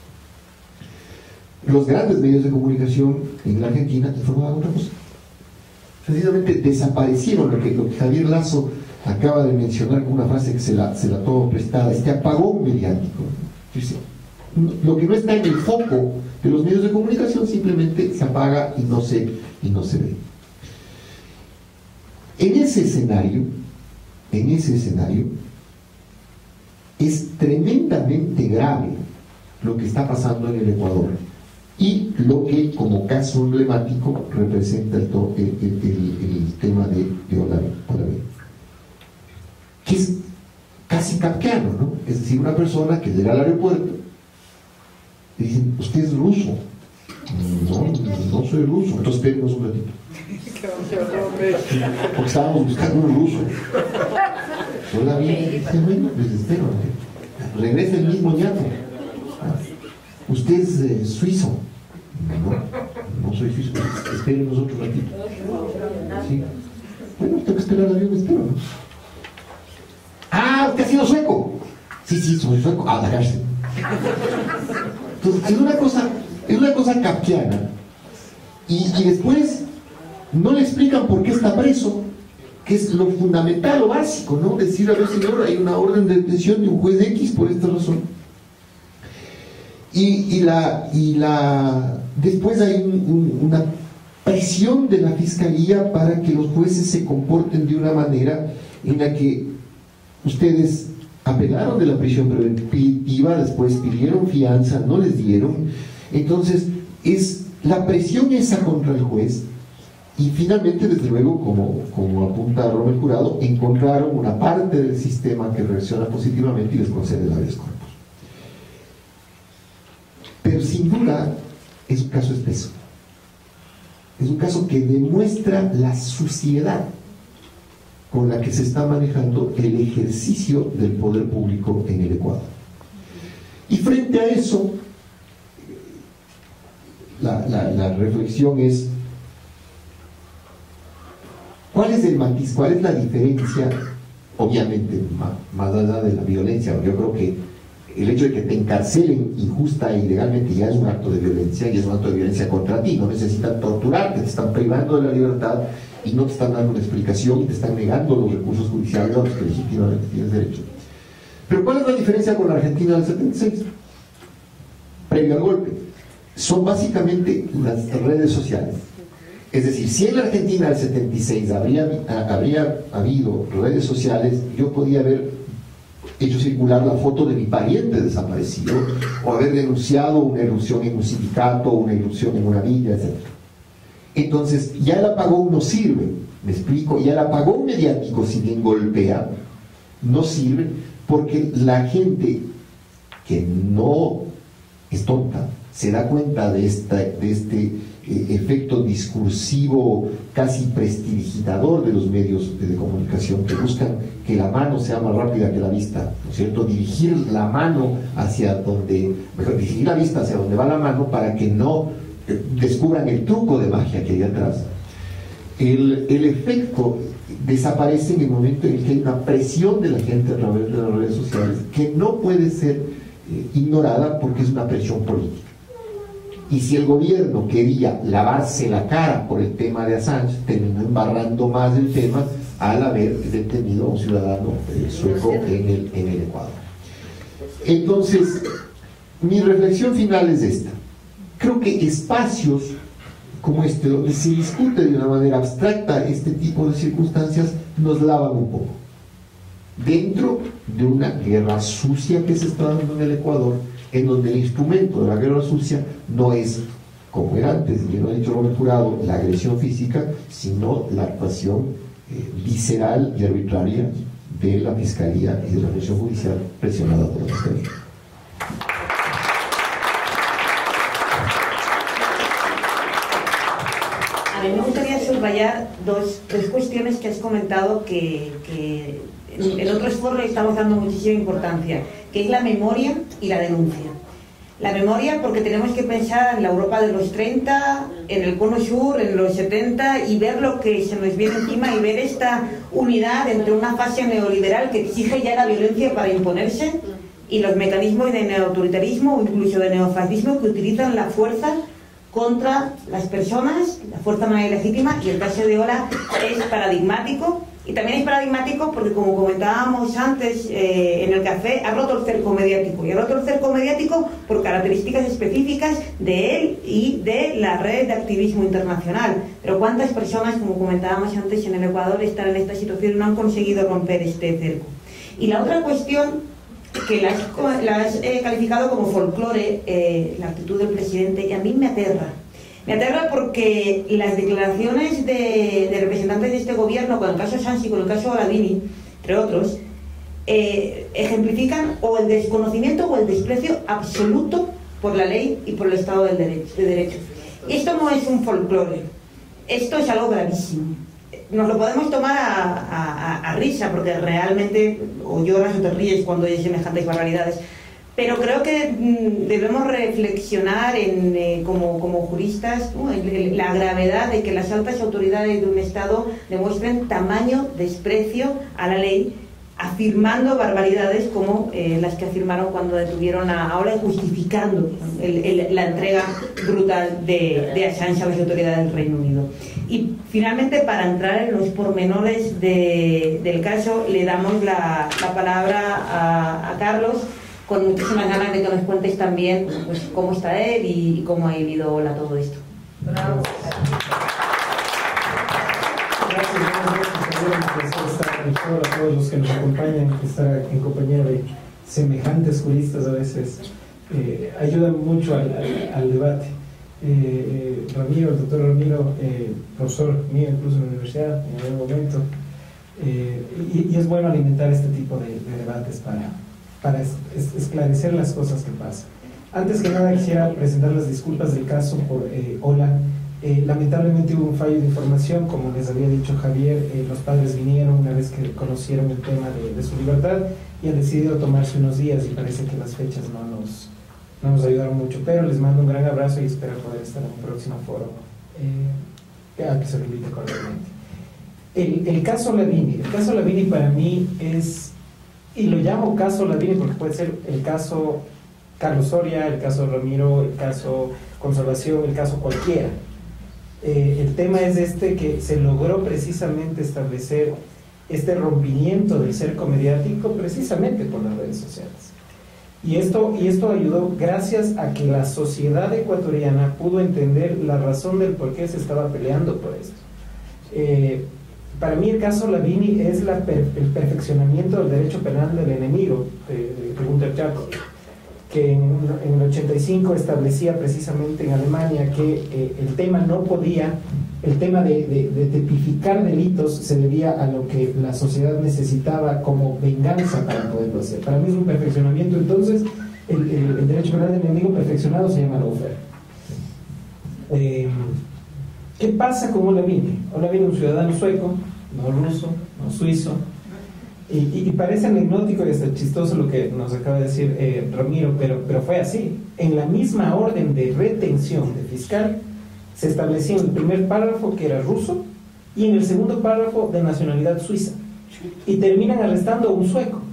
Los grandes medios de comunicación en la Argentina informaban otra cosa. Sencillamente desaparecieron lo que Javier Lasso acaba de mencionar con una frase que se la tomo prestada, este apagón mediático. Lo que no está en el foco de los medios de comunicación simplemente se apaga y no se ve. En ese escenario es tremendamente grave lo que está pasando en el Ecuador y lo que como caso emblemático representa el tema de Olavide, que es casi kafkiano, ¿no? Es decir, una persona que llega al aeropuerto y dicen, ¿usted es ruso? No soy ruso. Entonces espérenos un ratito, porque estábamos buscando un ruso. Olavide dice, bueno, pues espero, regresa el mismo ñato. ¿Usted es suizo? No soy suizo. Espérenos otro ratito. ¿Sí? Bueno, tengo que esperar al avión, espero, ¿no? Ah, ¿usted ha sido sueco? Sí, soy sueco. A la cárcel. Entonces, es una cosa kafkiana. Y después no le explican por qué está preso, que es lo fundamental, lo básico, ¿no? Decir, a ver, señor, hay una orden de detención de un juez X por esta razón. Después hay una presión de la fiscalía para que los jueces se comporten de una manera en la que ustedes apelaron de la prisión preventiva, después pidieron fianza, no les dieron. Entonces es la presión esa contra el juez, y finalmente, desde luego, como apunta Rommel Jurado, encontraron una parte del sistema que reacciona positivamente y les concede el habeas corpus. Pero sin duda es un caso espeso, es un caso que demuestra la suciedad con la que se está manejando el ejercicio del poder público en el Ecuador. Y frente a eso, la reflexión es: ¿cuál es el matiz? ¿Cuál es la diferencia? Obviamente, más allá de la violencia, yo creo que el hecho de que te encarcelen injusta e ilegalmente ya es un acto de violencia, y es un acto de violencia contra ti. No necesitan torturarte, te están privando de la libertad y no te están dando una explicación y te están negando los recursos judiciales a los que legítimamente tienes derecho. Pero ¿cuál es la diferencia con la Argentina del 76? Previo al golpe, son básicamente las redes sociales. Es decir, si en la Argentina del 76 habría habido redes sociales, yo podía haber hecho circular la foto de mi pariente desaparecido, o haber denunciado una irrupción en un sindicato, una irrupción en una villa, etc. Entonces, ya el apagón no sirve, ¿me explico? Ya el apagón mediático, si bien golpea, no sirve, porque la gente que no es tonta se da cuenta de este efecto discursivo casi prestidigitador de los medios de comunicación, que buscan que la mano sea más rápida que la vista, ¿no es cierto? Dirigir la mano hacia donde, mejor, dirigir la vista hacia donde va la mano para que no descubran el truco de magia que hay atrás. El efecto desaparece en el momento en el que hay una presión de la gente a través de las redes sociales que no puede ser ignorada, porque es una presión política. Y si el gobierno quería lavarse la cara por el tema de Assange, terminó embarrando más el tema al haber detenido a un ciudadano sueco en el Ecuador. Entonces, mi reflexión final es esta. Creo que espacios como este, donde se discute de una manera abstracta este tipo de circunstancias, nos lavan un poco. Dentro de una guerra sucia que se está dando en el Ecuador, en donde el instrumento de la guerra sucia no es, como era antes, y lo ha dicho Robert Jurado, la agresión física, sino la actuación visceral y arbitraria de la Fiscalía y de la Función Judicial presionada por la Fiscalía. A mí me gustaría subrayar dos cuestiones que has comentado que en otros foros le estamos dando muchísima importancia, que es la memoria y la denuncia. La memoria porque tenemos que pensar en la Europa de los 30, en el Cono Sur, en los 70 y ver lo que se nos viene encima y ver esta unidad entre una fase neoliberal que exige ya la violencia para imponerse y los mecanismos de neoautoritarismo o incluso de neofascismo que utilizan la fuerza contra las personas, la fuerza más ilegítima, y el caso de Ola es paradigmático. Y también es paradigmático porque, como comentábamos antes en el café, ha roto el cerco mediático. Y ha roto el cerco mediático por características específicas de él y de la red de activismo internacional. Pero ¿cuántas personas, como comentábamos antes, en el Ecuador están en esta situación y no han conseguido romper este cerco? Y la otra cuestión, que la has calificado como folclore, la actitud del presidente, y a mí me aterra. Me aterra porque las declaraciones de representantes de este gobierno, con el caso Sansi, con el caso Oladini, entre otros, ejemplifican o el desconocimiento o el desprecio absoluto por la ley y por el Estado de Derecho. Y esto no es un folclore, esto es algo gravísimo. Nos lo podemos tomar a risa, porque realmente o lloras o te ríes cuando oyes semejantes barbaridades. Pero creo que debemos reflexionar como juristas, ¿no?, en la gravedad de que las altas autoridades de un Estado demuestren tamaño desprecio a la ley, afirmando barbaridades como las que afirmaron cuando detuvieron a Ola, justificando la entrega brutal de Assange a las autoridades del Reino Unido. Y finalmente, para entrar en los pormenores del caso, le damos la palabra a Carlos, con muchísimas ganas de que nos cuentes también pues, cómo está él y cómo ha vivido Ola todo esto. Bravo. Gracias a todos los que nos acompañan, estar en compañía de semejantes juristas a veces ayuda mucho al debate. Ramiro, el doctor Ramiro, profesor mío incluso en la universidad en algún momento, y es bueno alimentar este tipo de debates para esclarecer las cosas que pasan. Antes que nada quisiera presentar las disculpas del caso por Ola. Lamentablemente hubo un fallo de información, como les había dicho Javier, los padres vinieron una vez que conocieron el tema de su libertad y han decidido tomarse unos días y parece que las fechas no nos ayudaron mucho, pero les mando un gran abrazo y espero poder estar en un próximo foro al que se lo invite cordialmente. El caso Oladini para mí es, y lo llamo caso Oladini porque puede ser el caso Carlos Soria, el caso Ramiro, el caso Conservación, el caso cualquiera. El tema es que se logró precisamente establecer este rompimiento del cerco mediático precisamente por las redes sociales. Y esto ayudó gracias a que la sociedad ecuatoriana pudo entender la razón del por qué se estaba peleando por esto. Para mí el caso Oladini es el perfeccionamiento del derecho penal del enemigo de Gunther Jakob, que en el 85 establecía precisamente en Alemania que el tema de tipificar delitos se debía a lo que la sociedad necesitaba como venganza para poderlo hacer. Para mí es un perfeccionamiento. Entonces el derecho penal del enemigo perfeccionado se llama lawfare. ¿Qué pasa con Oladini? Oladini es un ciudadano sueco, no ruso, no suizo, y parece anecdótico y hasta chistoso lo que nos acaba de decir Ramiro, pero fue así. En la misma orden de retención de fiscal se establecía en el primer párrafo que era ruso y en el segundo párrafo de nacionalidad suiza, y terminan arrestando a un sueco.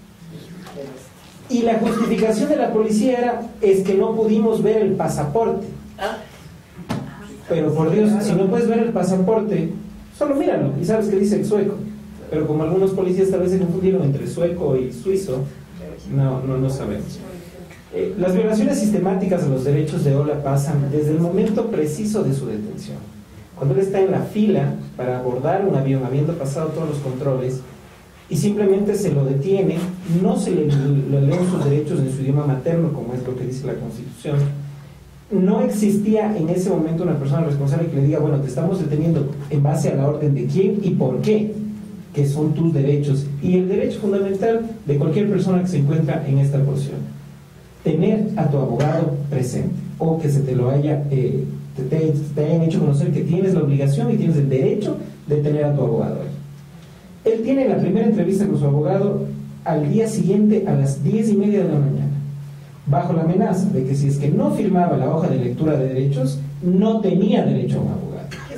Y la justificación de la policía es que no pudimos ver el pasaporte. Pero por Dios, si no puedes ver el pasaporte, solo míralo y sabes que dice el sueco. Pero como algunos policías tal vez se confundieron entre sueco y suizo, no sabemos. Las violaciones sistemáticas a los derechos de Ola pasan desde el momento preciso de su detención. Cuando él está en la fila para abordar un avión, habiendo pasado todos los controles, y simplemente se lo detiene, no se le leen sus derechos en su idioma materno, como es lo que dice la Constitución. No existía en ese momento una persona responsable que le diga, bueno, te estamos deteniendo en base a la orden de quién y por qué, que son tus derechos, y el derecho fundamental de cualquier persona que se encuentra en esta porción: tener a tu abogado presente, o que se te lo haya te hayan hecho conocer que tienes la obligación y tienes el derecho de tener a tu abogado. Él tiene la primera entrevista con su abogado al día siguiente a las 10:30 de la mañana, bajo la amenaza de que si es que no firmaba la hoja de lectura de derechos, no tenía derecho a un abogado.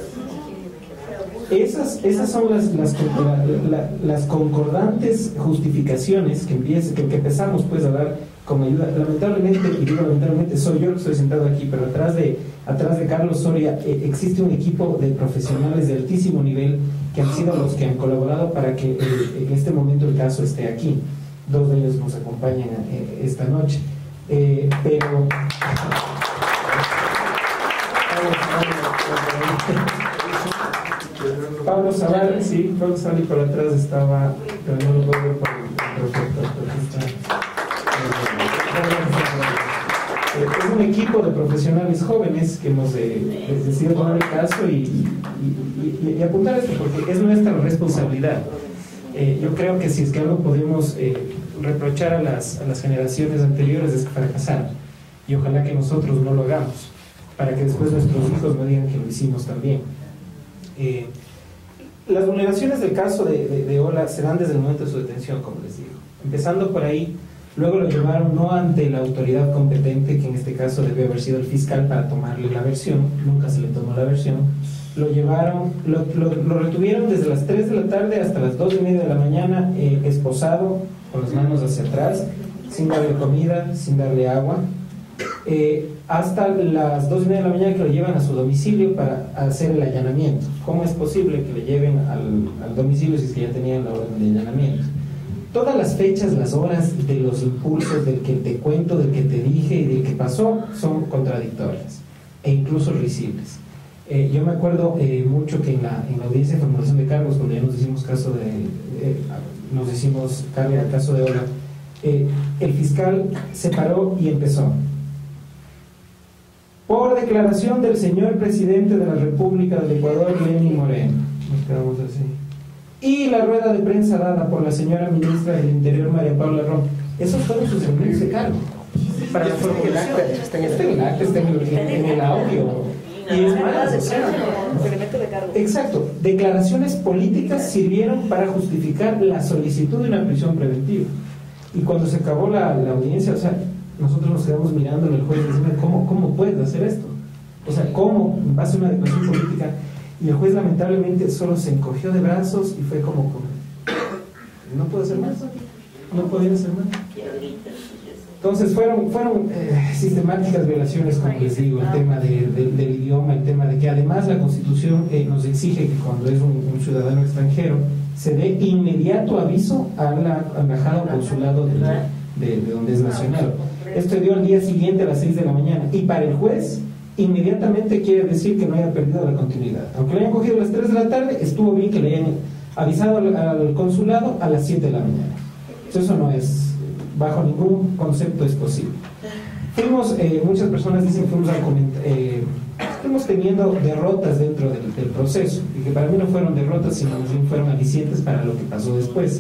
Esas son las concordantes justificaciones que empezamos pues a dar con ayuda. Lamentablemente, y digo lamentablemente, soy yo que estoy sentado aquí, pero atrás de Carlos Soria existe un equipo de profesionales de altísimo nivel que han sido los que han colaborado para que en este momento el caso esté aquí. 2 de ellos nos acompañan esta noche. Pero Pablo Zavala, sí, Pablo Zavala, y por atrás estaba, pero no lo puedo ver por el protector, porque está. Es un equipo de profesionales jóvenes que hemos decidido tomar el caso y apuntar esto, porque es nuestra responsabilidad. Yo creo que si es que algo podemos reprochar a las generaciones anteriores es que fracasaron, y ojalá que nosotros no lo hagamos, para que después nuestros hijos no digan que lo hicimos también. Las vulneraciones del caso de Ola se dan desde el momento de su detención, como les digo, empezando por ahí. Luego lo llevaron no ante la autoridad competente, que en este caso debe haber sido el fiscal, para tomarle la versión. Nunca se le tomó la versión. Lo llevaron, lo retuvieron desde las 3 de la tarde hasta las 2:30 de la mañana, esposado, con las manos hacia atrás, sin darle comida, sin darle agua, hasta las 2:30 de la mañana, que lo llevan a su domicilio para hacer el allanamiento. ¿Cómo es posible que le lleven al domicilio si es que ya tenían la orden de allanamiento? Todas las fechas, las horas de los impulsos, del que te cuento, del que te dije y del que pasó, son contradictorias e incluso risibles. Yo me acuerdo mucho que en la audiencia de formulación de cargos, cuando ya nos hicimos cargo del caso de Ola, el fiscal se paró y empezó: por declaración del señor presidente de la República del Ecuador, Lenín Moreno. Nos quedamos así. Y la rueda de prensa dada por la señora ministra del Interior, María Paula Rom. Esos fueron sus elementos de cargo. Para la formulación. Está en el acta, está en el audio. Y es más, o sea, exacto. Declaraciones políticas sirvieron para justificar la solicitud de una prisión preventiva. Y cuando se acabó la audiencia, o sea, nosotros nos quedamos mirando al juez y decimos, ¿cómo puedes hacer esto? O sea, ¿cómo en base a una declaración política? Y el juez lamentablemente solo se encogió de brazos y fue como no puedo hacer más, no podía hacer más. Entonces fueron sistemáticas violaciones, como les digo, el tema del idioma, el tema de que además la Constitución nos exige que cuando es un ciudadano extranjero se dé inmediato aviso a la embajada o consulado de donde es nacional. Esto dio al día siguiente a las 6 de la mañana, y para el juez inmediatamente quiere decir que no haya perdido la continuidad. Aunque lo hayan cogido a las 3 de la tarde, estuvo bien que le hayan avisado al consulado a las 7 de la mañana. Eso no es, bajo ningún concepto es posible. Muchas personas dicen que fuimos teniendo derrotas dentro del proceso, y que para mí no fueron derrotas, sino más bien fueron alicientes para lo que pasó después.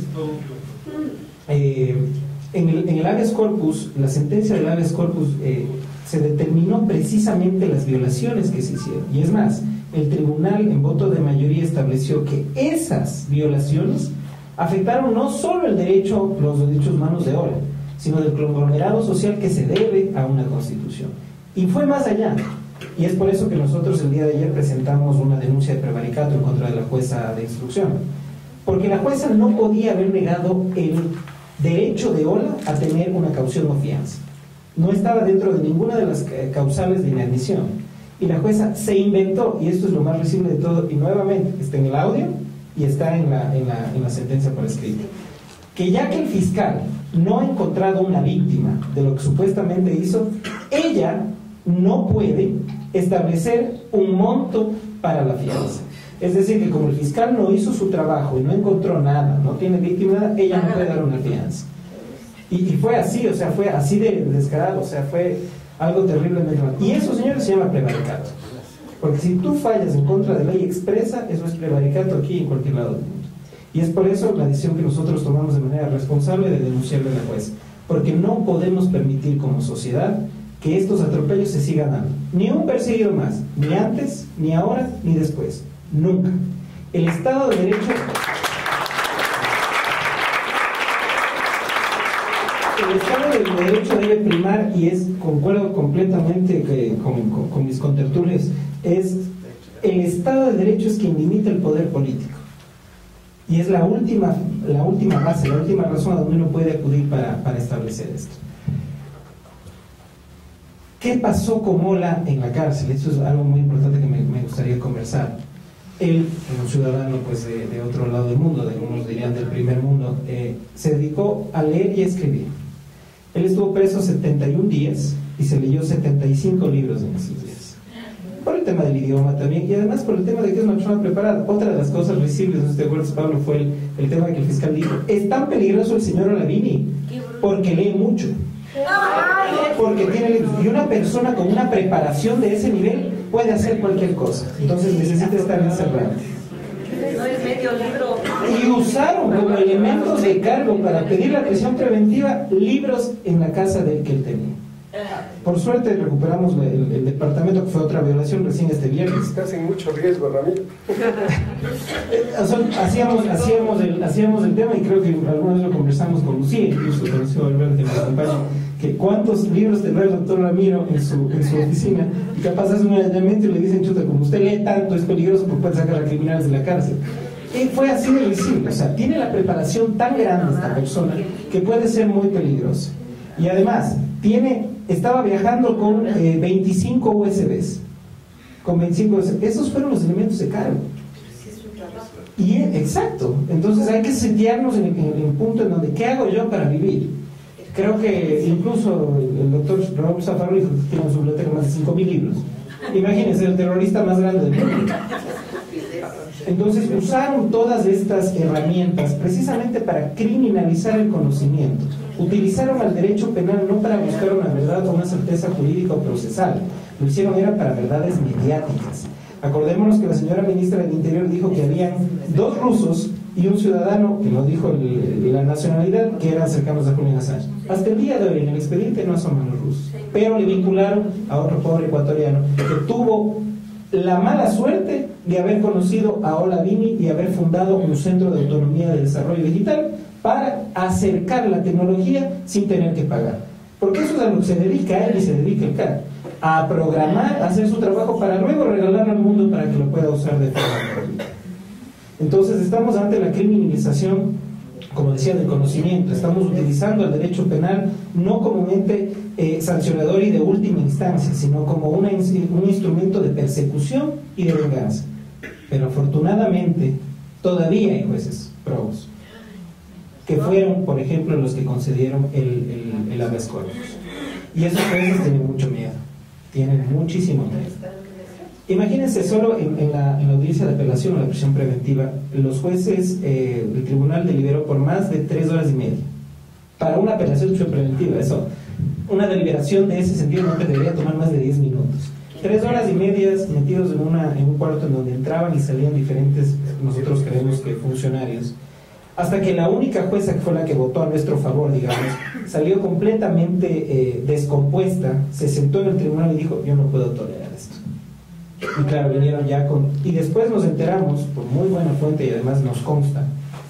En el habeas corpus, la sentencia del habeas corpus, se determinó precisamente las violaciones que se hicieron. Y es más, el tribunal en voto de mayoría estableció que esas violaciones afectaron no solo los derechos humanos de Ola, sino del conglomerado social que se debe a una constitución. Y fue más allá. Y es por eso que nosotros el día de ayer presentamos una denuncia de prevaricato en contra de la jueza de instrucción. Porque la jueza no podía haber negado el derecho de Ola a tener una caución o fianza. No estaba dentro de ninguna de las causales de inadmisión. Y la jueza se inventó, y esto es lo más risible de todo, y nuevamente está en el audio y está en la sentencia por escrito, que ya que el fiscal no ha encontrado una víctima de lo que supuestamente hizo, ella no puede establecer un monto para la fianza. Es decir, que como el fiscal no hizo su trabajo y no encontró nada, no tiene víctima, nada, ella no puede dar una fianza. Y fue así, o sea, fue así de descarado, o sea, fue algo terriblemente mal. Y eso, señores, se llama prevaricato. Porque si tú fallas en contra de ley expresa, eso es prevaricato aquí en cualquier lado del mundo. Y es por eso la decisión que nosotros tomamos de manera responsable de denunciarle a la jueza. Porque no podemos permitir como sociedad que estos atropellos se sigan dando. Ni un perseguido más, ni antes, ni ahora, ni después. Nunca. El Estado de Derecho... El Estado de Derecho debe primar, y concuerdo completamente con mis contertulios, el Estado de Derecho es quien limita el poder político. Y es la última base, la última razón a donde uno puede acudir para establecer esto. ¿Qué pasó con Mola en la cárcel? Eso es algo muy importante que me gustaría conversar. Él, un ciudadano pues, de otro lado del mundo, de algunos dirían del primer mundo, se dedicó a leer y a escribir. Él estuvo preso 71 días y se leyó 75 libros en esos días. Por el tema del idioma también, y además por el tema de que es una persona preparada. Otra de las cosas risibles, no sé si te acuerdas, Pablo, fue el tema que el fiscal dijo: es tan peligroso el señor Olavini porque lee mucho. Porque tiene libros. Y una persona con una preparación de ese nivel puede hacer cualquier cosa. Entonces necesita estar encerrado. Y usaron como elementos de cargo para pedir la prisión preventiva libros en la casa que él tenía. Por suerte recuperamos el departamento, que fue otra violación recién este viernes. Estás en mucho riesgo, Ramiro. Hacíamos el tema, y creo que alguna vez lo conversamos con Lucía, incluso con Lucía Valverde, que me acompaña, que cuántos libros tendrá el doctor Ramiro en su oficina, y capaz hace un allanamiento y le dicen: chuta, como usted lee tanto, es peligroso porque puede sacar a criminales de la cárcel. Y fue así de visible, o sea, tiene la preparación tan grande esta persona que puede ser muy peligrosa. Y además, estaba viajando con 25 USBs. Con 25 USBs. Esos fueron los elementos de cargo. Y exacto. Entonces hay que setearnos en el punto en donde, ¿qué hago yo para vivir? Creo que incluso el doctor Raúl Zafarro dijo que tiene en su biblioteca más de 5.000 libros. Imagínense, el terrorista más grande del mundo. Entonces usaron todas estas herramientas precisamente para criminalizar el conocimiento. Utilizaron al derecho penal no para buscar una verdad o una certeza jurídica o procesal. Lo hicieron era para verdades mediáticas. Acordémonos que la señora ministra del Interior dijo que habían 2 rusos y un ciudadano, que no dijo la nacionalidad, que eran cercanos a Julian Assange. Hasta el día de hoy en el expediente no asoman los rusos, pero le vincularon a otro pobre ecuatoriano que tuvo la mala suerte de haber conocido a Olavini y haber fundado un centro de autonomía de desarrollo digital para acercar la tecnología sin tener que pagar. Porque eso es a lo que se dedica él y se dedica el CAR, a programar, a hacer su trabajo para luego regalarlo al mundo para que lo pueda usar de forma gratuita. Entonces estamos ante la criminalización, como decía, del conocimiento. Estamos utilizando el derecho penal no como un ente sancionador y de última instancia, sino como un instrumento de persecución y de venganza. Pero afortunadamente todavía hay jueces probos que fueron, por ejemplo, los que concedieron el habeas corpus. Y esos jueces tienen mucho miedo, tienen muchísimo miedo. Imagínense, solo en la audiencia de apelación o la prisión preventiva, los jueces, el tribunal deliberó por más de 3 horas y media para una apelación de prisión preventiva. Eso, una deliberación de ese sentido no te debería tomar más de 10 minutos. 3 horas y media metidos en un cuarto en donde entraban y salían diferentes, nosotros creemos que funcionarios, hasta que la única jueza, que fue la que votó a nuestro favor, digamos, salió completamente descompuesta, se sentó en el tribunal y dijo: yo no puedo tolerar esto. Y claro, vinieron ya y después nos enteramos, por muy buena fuente y además nos consta,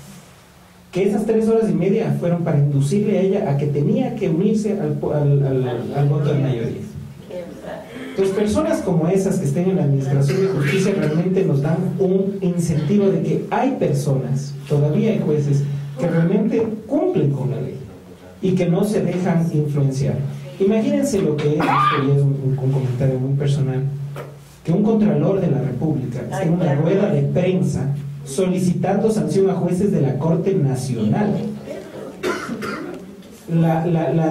que esas 3 horas y media fueron para inducirle a ella a que tenía que unirse al voto de mayoría. Entonces, personas como esas que estén en la administración de justicia realmente nos dan un incentivo de que hay personas, todavía hay jueces, que realmente cumplen con la ley y que no se dejan influenciar. Imagínense lo que es, esto ya es un comentario muy personal, que un contralor de la República esté en una rueda de prensa solicitando sanción a jueces de la Corte Nacional. La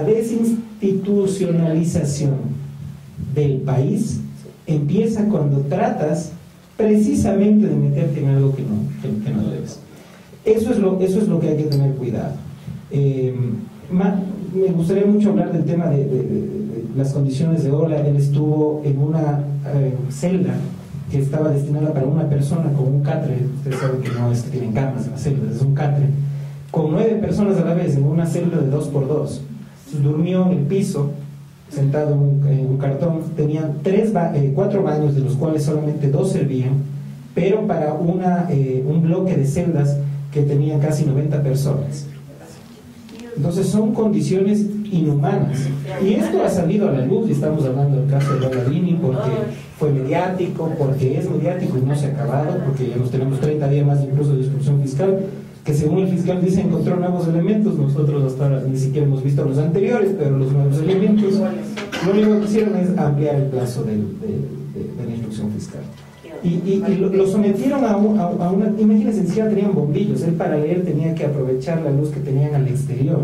desinstitucionalización del país empieza cuando tratas precisamente de meterte en algo que no debes. Eso es lo que hay que tener cuidado. Me gustaría mucho hablar del tema de las condiciones de Ola. Él estuvo en una celda que estaba destinada para una persona con un catre. Ustedes saben que no es que tienen camas en las celdas, es un catre, con 9 personas a la vez en una celda de 2x2. Entonces, durmió en el piso, sentado en un cartón. Tenían 4 baños, de los cuales solamente 2 servían, pero para un bloque de celdas que tenían casi 90 personas. Entonces son condiciones inhumanas. Y esto ha salido a la luz, y estamos hablando del caso de Balladini, porque fue mediático, porque es mediático y no se ha acabado, porque ya nos tenemos 30 días más incluso de instrucción fiscal, que según el fiscal dice encontró nuevos elementos. Nosotros hasta ahora ni siquiera hemos visto los anteriores, pero los nuevos elementos lo único que hicieron es ampliar el plazo de la instrucción fiscal. Y lo sometieron a una, imagínense, ni siquiera tenían bombillos. Él para leer tenía que aprovechar la luz que tenían al exterior.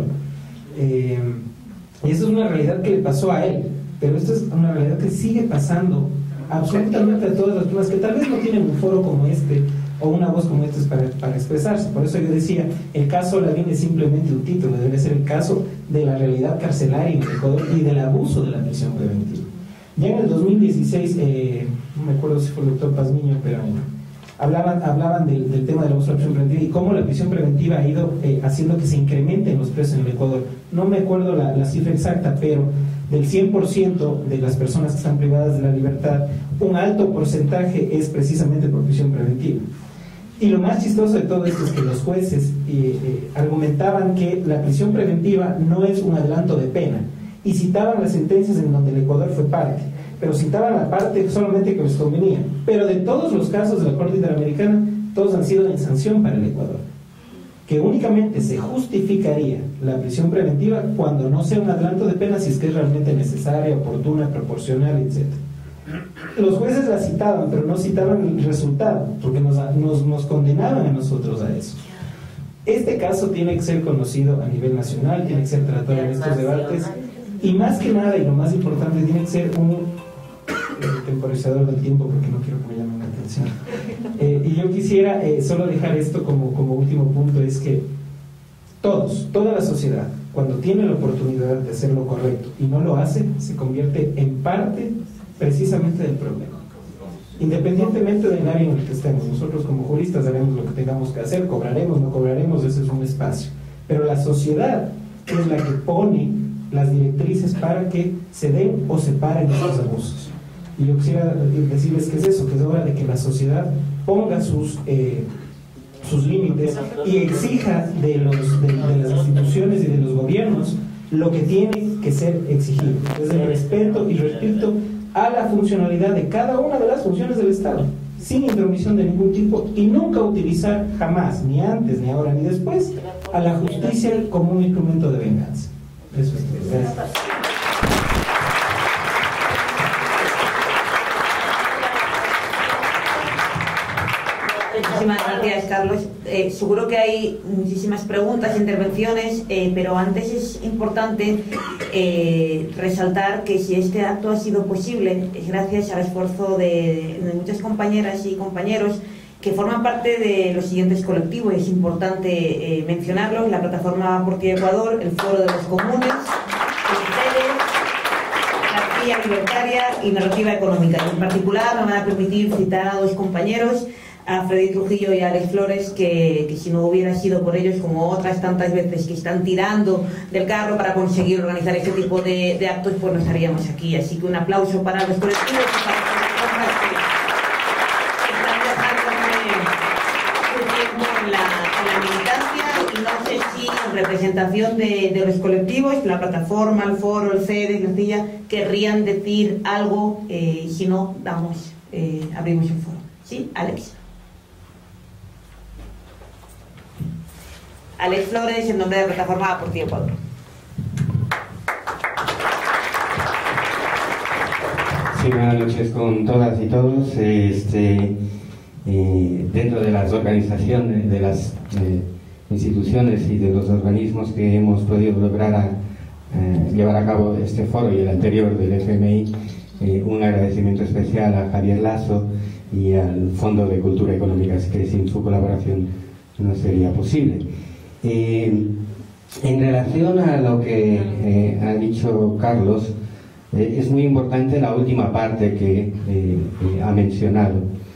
Y eso es una realidad que le pasó a él, pero esto es una realidad que sigue pasando absolutamente a todas las personas que tal vez no tienen un foro como este o una voz como esta para expresarse. Por eso yo decía, el caso Lavín es simplemente un título, debe ser el caso de la realidad carcelaria en el Ecuador y del abuso de la prisión preventiva. Ya en el 2016, no me acuerdo si fue el doctor Pazmiño, pero hablaban del tema de la abuso de la prisión preventiva y cómo la prisión preventiva ha ido haciendo que se incrementen los presos en el Ecuador. No me acuerdo la cifra exacta, pero del 100% de las personas que están privadas de la libertad, un alto porcentaje es precisamente por prisión preventiva. Y lo más chistoso de todo esto es que los jueces argumentaban que la prisión preventiva no es un adelanto de pena, y citaban las sentencias en donde el Ecuador fue parte, pero citaban la parte solamente que les convenía. Pero de todos los casos de la Corte Interamericana, todos han sido en sanción para el Ecuador, que únicamente se justificaría la prisión preventiva cuando no sea un adelanto de pena, si es que es realmente necesaria, oportuna, proporcional, etc. Los jueces la citaban, pero no citaban el resultado, porque nos condenaban a nosotros a eso. Este caso tiene que ser conocido a nivel nacional, tiene que ser tratado en estos debates, y más que nada, y lo más importante, tiene que ser un temporizador del tiempo, porque no quiero que me llamen la atención. Y yo quisiera solo dejar esto como último punto, es que toda la sociedad, cuando tiene la oportunidad de hacer lo correcto y no lo hace, se convierte en parte precisamente del problema. Independientemente del área en el que estemos, nosotros como juristas haremos lo que tengamos que hacer, cobraremos, no cobraremos, ese es un espacio. Pero la sociedad es la que pone las directrices para que se den o se paren esos abusos. Y yo quisiera decirles que es eso, que es hora de que la sociedad ponga sus límites y exija de las instituciones y de los gobiernos lo que tiene que ser exigido, es el respeto y respecto a la funcionalidad de cada una de las funciones del Estado, sin intromisión de ningún tipo, y nunca utilizar jamás, ni antes, ni ahora, ni después, a la justicia como un instrumento de venganza. Eso es todo. Gracias. Muchísimas gracias, Carlos. Seguro que hay muchísimas preguntas, intervenciones, pero antes es importante resaltar que si este acto ha sido posible es gracias al esfuerzo de muchas compañeras y compañeros que forman parte de los siguientes colectivos. Es importante mencionarlos: la Plataforma Por Ti Ecuador, el Foro de los Comunes, ustedes, García Libertaria y Narrativa Económica. En particular me van a permitir citar a dos compañeros, a Freddy Trujillo y a Alex Flores, que si no hubiera sido por ellos, como otras tantas veces que están tirando del carro para conseguir organizar este tipo de actos, pues no estaríamos aquí. Así que un aplauso para los colectivos y para las plataformas que están dejándome su tiempo en la militancia. Y no sé si en representación de los colectivos, la plataforma, el foro, el CEDES, la CIA, querrían decir algo, y si no, abrimos el foro. ¿Sí, Alex? Alex Flores, en nombre de la Plataforma Por Ti Ecuador. Sí, buenas noches con todas y todos. Dentro de las organizaciones, de las instituciones y de los organismos que hemos podido lograr llevar a cabo este foro y el anterior del FMI, un agradecimiento especial a Javier Lasso y al Fondo de Cultura Económica, que sin su colaboración no sería posible. En relación a lo que ha dicho Carlos, es muy importante la última parte que ha mencionado,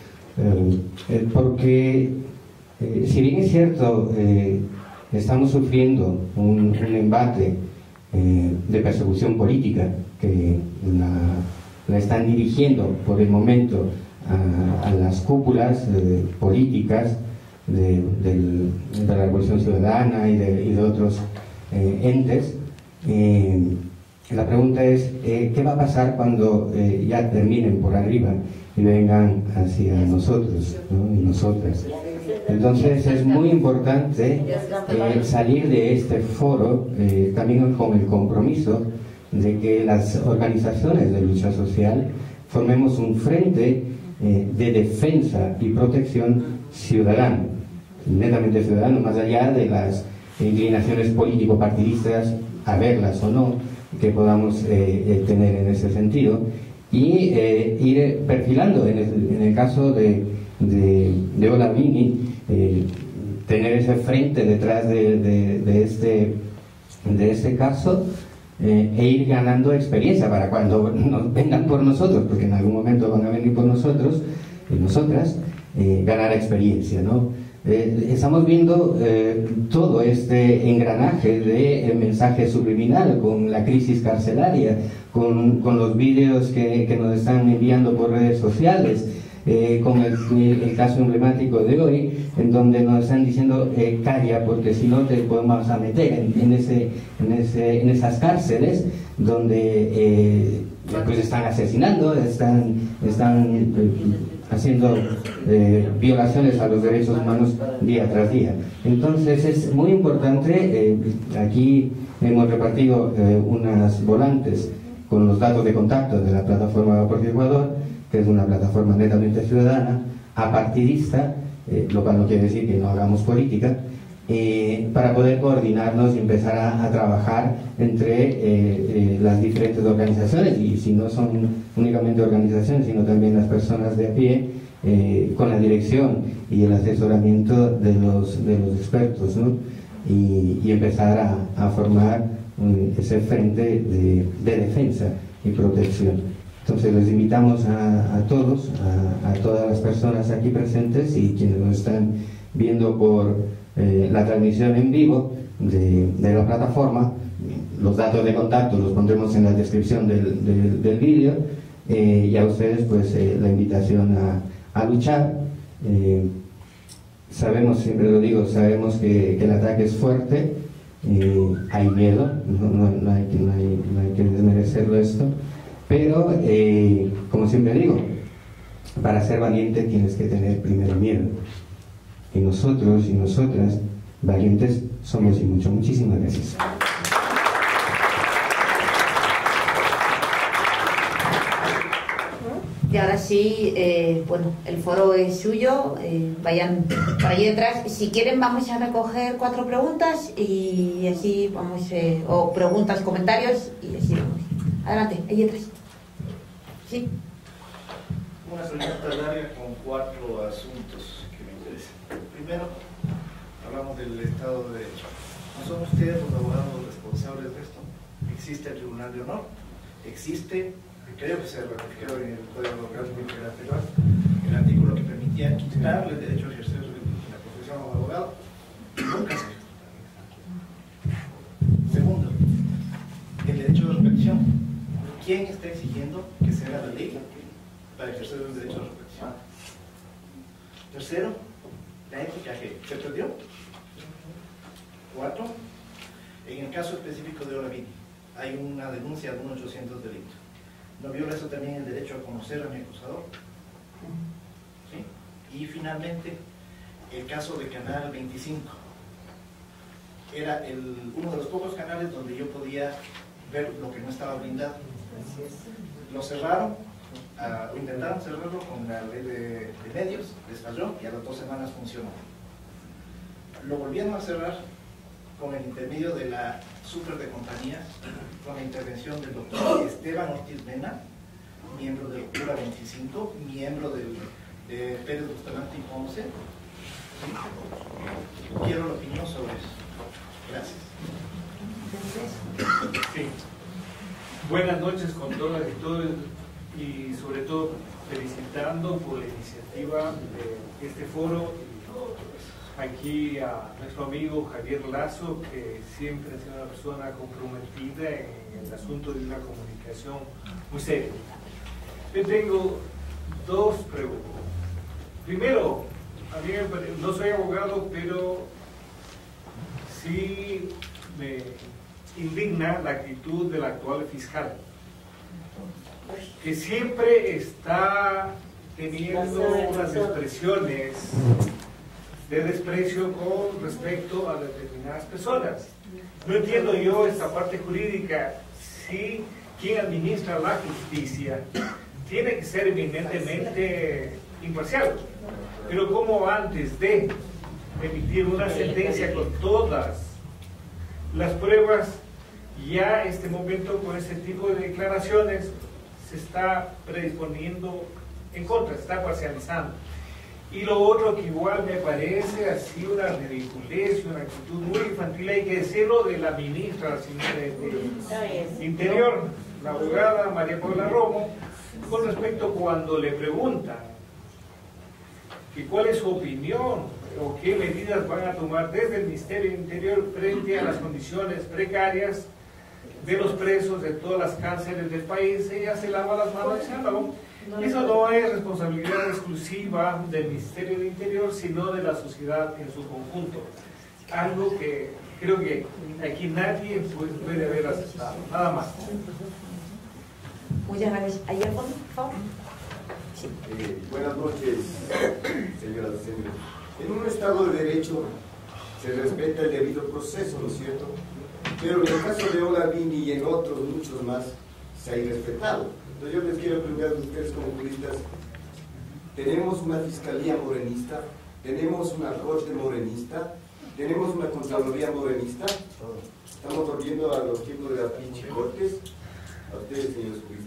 porque si bien es cierto, estamos sufriendo un embate de persecución política que la están dirigiendo por el momento a las cúpulas políticas de la Revolución Ciudadana y de otros entes. La pregunta es, ¿qué va a pasar cuando ya terminen por arriba y vengan hacia nosotros, ¿no? Y nosotras? Entonces es muy importante salir de este foro también con el compromiso de que las organizaciones de lucha social formemos un frente de defensa y protección ciudadano, netamente ciudadano, más allá de las inclinaciones político-partidistas, a verlas o no, que podamos tener en ese sentido, y ir perfilando en el caso de Olavini, tener ese frente detrás de este caso, e ir ganando experiencia para cuando vengan por nosotros, porque en algún momento van a venir por nosotros y nosotras, ganar experiencia, ¿no? Estamos viendo todo este engranaje de mensaje subliminal con la crisis carcelaria, con los vídeos que nos están enviando por redes sociales, con el caso emblemático de hoy, en donde nos están diciendo calla, porque si no te podemos a meter en esas cárceles donde pues están asesinando, están haciendo violaciones a los derechos humanos día tras día. Entonces es muy importante, aquí hemos repartido unas volantes con los datos de contacto de la plataforma Por Ecuador, que es una plataforma netamente ciudadana, apartidista, lo cual no quiere decir que no hagamos política, para poder coordinarnos y empezar a trabajar entre las diferentes organizaciones, y si no son únicamente organizaciones, sino también las personas de a pie, con la dirección y el asesoramiento de los expertos, ¿no? Y empezar a formar ese frente de defensa y protección. Entonces les invitamos a todos, a todas las personas aquí presentes y quienes nos están viendo por la transmisión en vivo de la plataforma. Los datos de contacto los pondremos en la descripción del vídeo, y a ustedes pues la invitación a luchar. Sabemos, siempre lo digo, sabemos que el ataque es fuerte, hay miedo, no hay que desmerecerlo esto, pero como siempre digo, para ser valiente tienes que tener primero miedo, y nosotros y nosotras valientes somos y mucho. Muchísimas gracias. Y ahora sí, bueno, el foro es suyo, vayan por allí detrás. Si quieren vamos a recoger 4 preguntas y así vamos, o preguntas, comentarios, y así vamos. Adelante, allí detrás. Sí. Una pregunta larga con 4 asuntos que me interesan. Primero, hablamos del Estado de Derecho. ¿No son ustedes los abogados responsables de esto? ¿Existe el Tribunal de Honor? ¿Existe? Creo que se ratificó en el Código Penal el artículo que permitía quitarle el derecho a ejercer la profesión como abogado. Nunca se hizo. Segundo, el derecho de repetición. ¿Quién está exigiendo que se haga la ley para ejercer el derecho de repetición? Tercero, la ética que se perdió. 4, en el caso específico de Olavini, hay una denuncia de 1800 delitos. ¿No viola eso también el derecho a conocer a mi acusador? ¿Sí? Y finalmente, el caso de Canal 25. Era uno de los pocos canales donde yo podía ver lo que no estaba blindado. Lo cerraron, o intentaron cerrarlo con la ley de medios, les falló y a las 2 semanas funcionó. Lo volvieron a cerrar con el intermedio de la súper de compañía con la intervención del doctor Esteban Ortiz Mena, miembro de Locura 25, miembro del Pérez Bustamante y Ponce. ¿Sí? Quiero la opinión sobre eso. Gracias. Sí. Buenas noches con todas y todos, y sobre todo felicitando por la iniciativa de este foro. Aquí a nuestro amigo Javier Lazo, que siempre ha sido una persona comprometida en el asunto de una comunicación muy seria. Yo tengo dos preguntas. Primero, a mí no soy abogado, pero sí me indigna la actitud del actual fiscal, que siempre está teniendo unas expresiones de desprecio con respecto a determinadas personas. No entiendo yo esta parte jurídica, si quien administra la justicia tiene que ser eminentemente imparcial, pero como antes de emitir una sentencia con todas las pruebas, ya este momento con ese tipo de declaraciones se está predisponiendo en contra, se está parcializando. Y lo otro que igual me parece así una ridiculez, una actitud muy infantil, hay que decirlo, de la ministra de Interior, la abogada María Paula Romo, con respecto cuando le preguntan que cuál es su opinión o qué medidas van a tomar desde el Ministerio de Interior frente a las condiciones precarias de los presos de todas las cárceles del país. Ella se lava las manos diciendo: eso no es responsabilidad exclusiva del Ministerio de Interior, sino de la sociedad en su conjunto. Algo que creo que aquí nadie puede haber aceptado. Nada más. Muchas gracias. ¿Hay algo, por favor? Sí. Buenas noches, señoras y señores. En un Estado de Derecho se respeta el debido proceso, ¿no es cierto? Pero en el caso de Olavini y en otros muchos más se ha irrespetado. Entonces yo les quiero preguntar a ustedes como juristas: tenemos una fiscalía morenista, tenemos una corte morenista, tenemos una contraloría morenista. Estamos volviendo a los tiempos de las pinches cortes. A ustedes, señores juristas.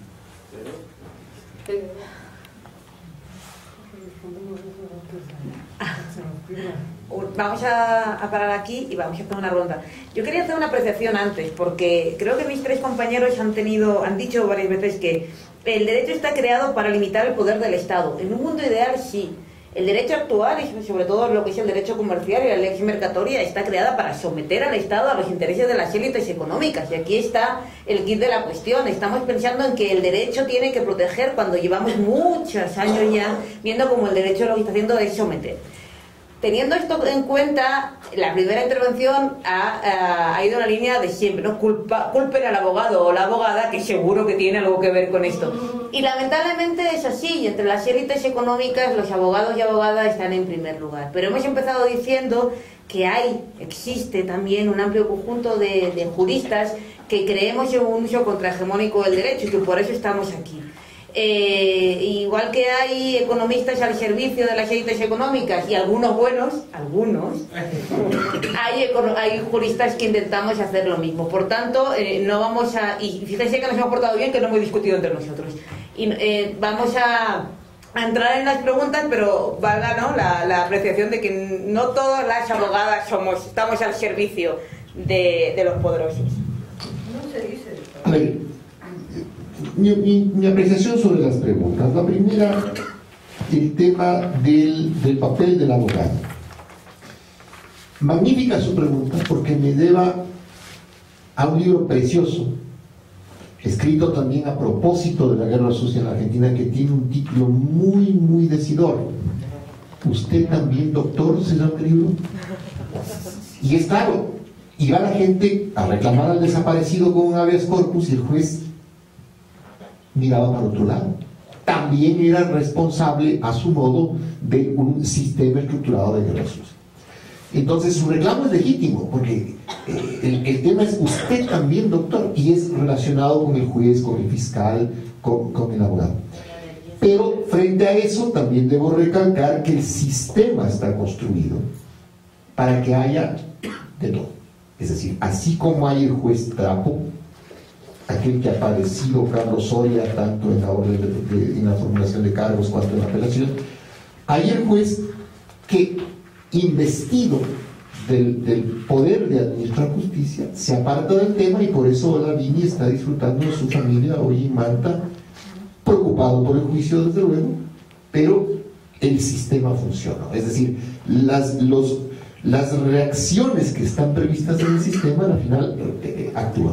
Vamos a parar aquí y vamos a hacer una ronda. Yo quería hacer una apreciación antes, porque creo que mis tres compañeros han dicho varias veces que el derecho está creado para limitar el poder del Estado. En un mundo ideal, sí. El derecho actual, y sobre todo lo que es el derecho comercial y la ley mercatoria, está creada para someter al Estado a los intereses de las élites económicas. Y aquí está el kit de la cuestión. Estamos pensando en que el derecho tiene que proteger cuando llevamos muchos años ya viendo como el derecho lo que está haciendo es someter. Teniendo esto en cuenta, la primera intervención ha ido en la línea de siempre, ¿no? Culpen al abogado o la abogada, que seguro que tiene algo que ver con esto. Y lamentablemente es así, y entre las élites económicas los abogados y abogadas están en primer lugar. Pero hemos empezado diciendo que existe también un amplio conjunto de juristas que creemos en un uso contrahegemónico del derecho y que por eso estamos aquí. Igual que hay economistas al servicio de las élites económicas y algunos buenos, hay juristas que intentamos hacer lo mismo. Por tanto, no vamos a... Y fíjense que nos hemos portado bien, que no hemos discutido entre nosotros. Y vamos a entrar en las preguntas, pero valga, ¿no?, la apreciación de que no todas las abogadas estamos al servicio de los poderosos. No se dice. A ver, mi apreciación sobre las preguntas. La primera, el tema del papel del abogado. Magnífica su pregunta, porque me lleva a un libro precioso, escrito también a propósito de la guerra sucia en la Argentina, que tiene un título muy, muy decidor. ¿Usted también, doctor, se llama el libro? Y es claro, y va la gente a reclamar al desaparecido con un habeas corpus y el juez miraba para otro lado. También era responsable a su modo de un sistema estructurado de guerra sucia. Entonces su reclamo es legítimo, porque el tema es usted también, doctor, y es relacionado con el juez, con el fiscal, con el abogado. Pero frente a eso también debo recalcar que el sistema está construido para que haya de todo. Es decir, así como hay el juez trapo, aquel que ha padecido Carlos Soria tanto en la orden en la formulación de cargos cuanto en la apelación, hay el juez que, investido del poder de administrar justicia, se aparta del tema, y por eso Olavini está disfrutando de su familia hoy en Manta, preocupado por el juicio desde luego, pero el sistema funcionó. Es decir, las reacciones que están previstas en el sistema al final actúan.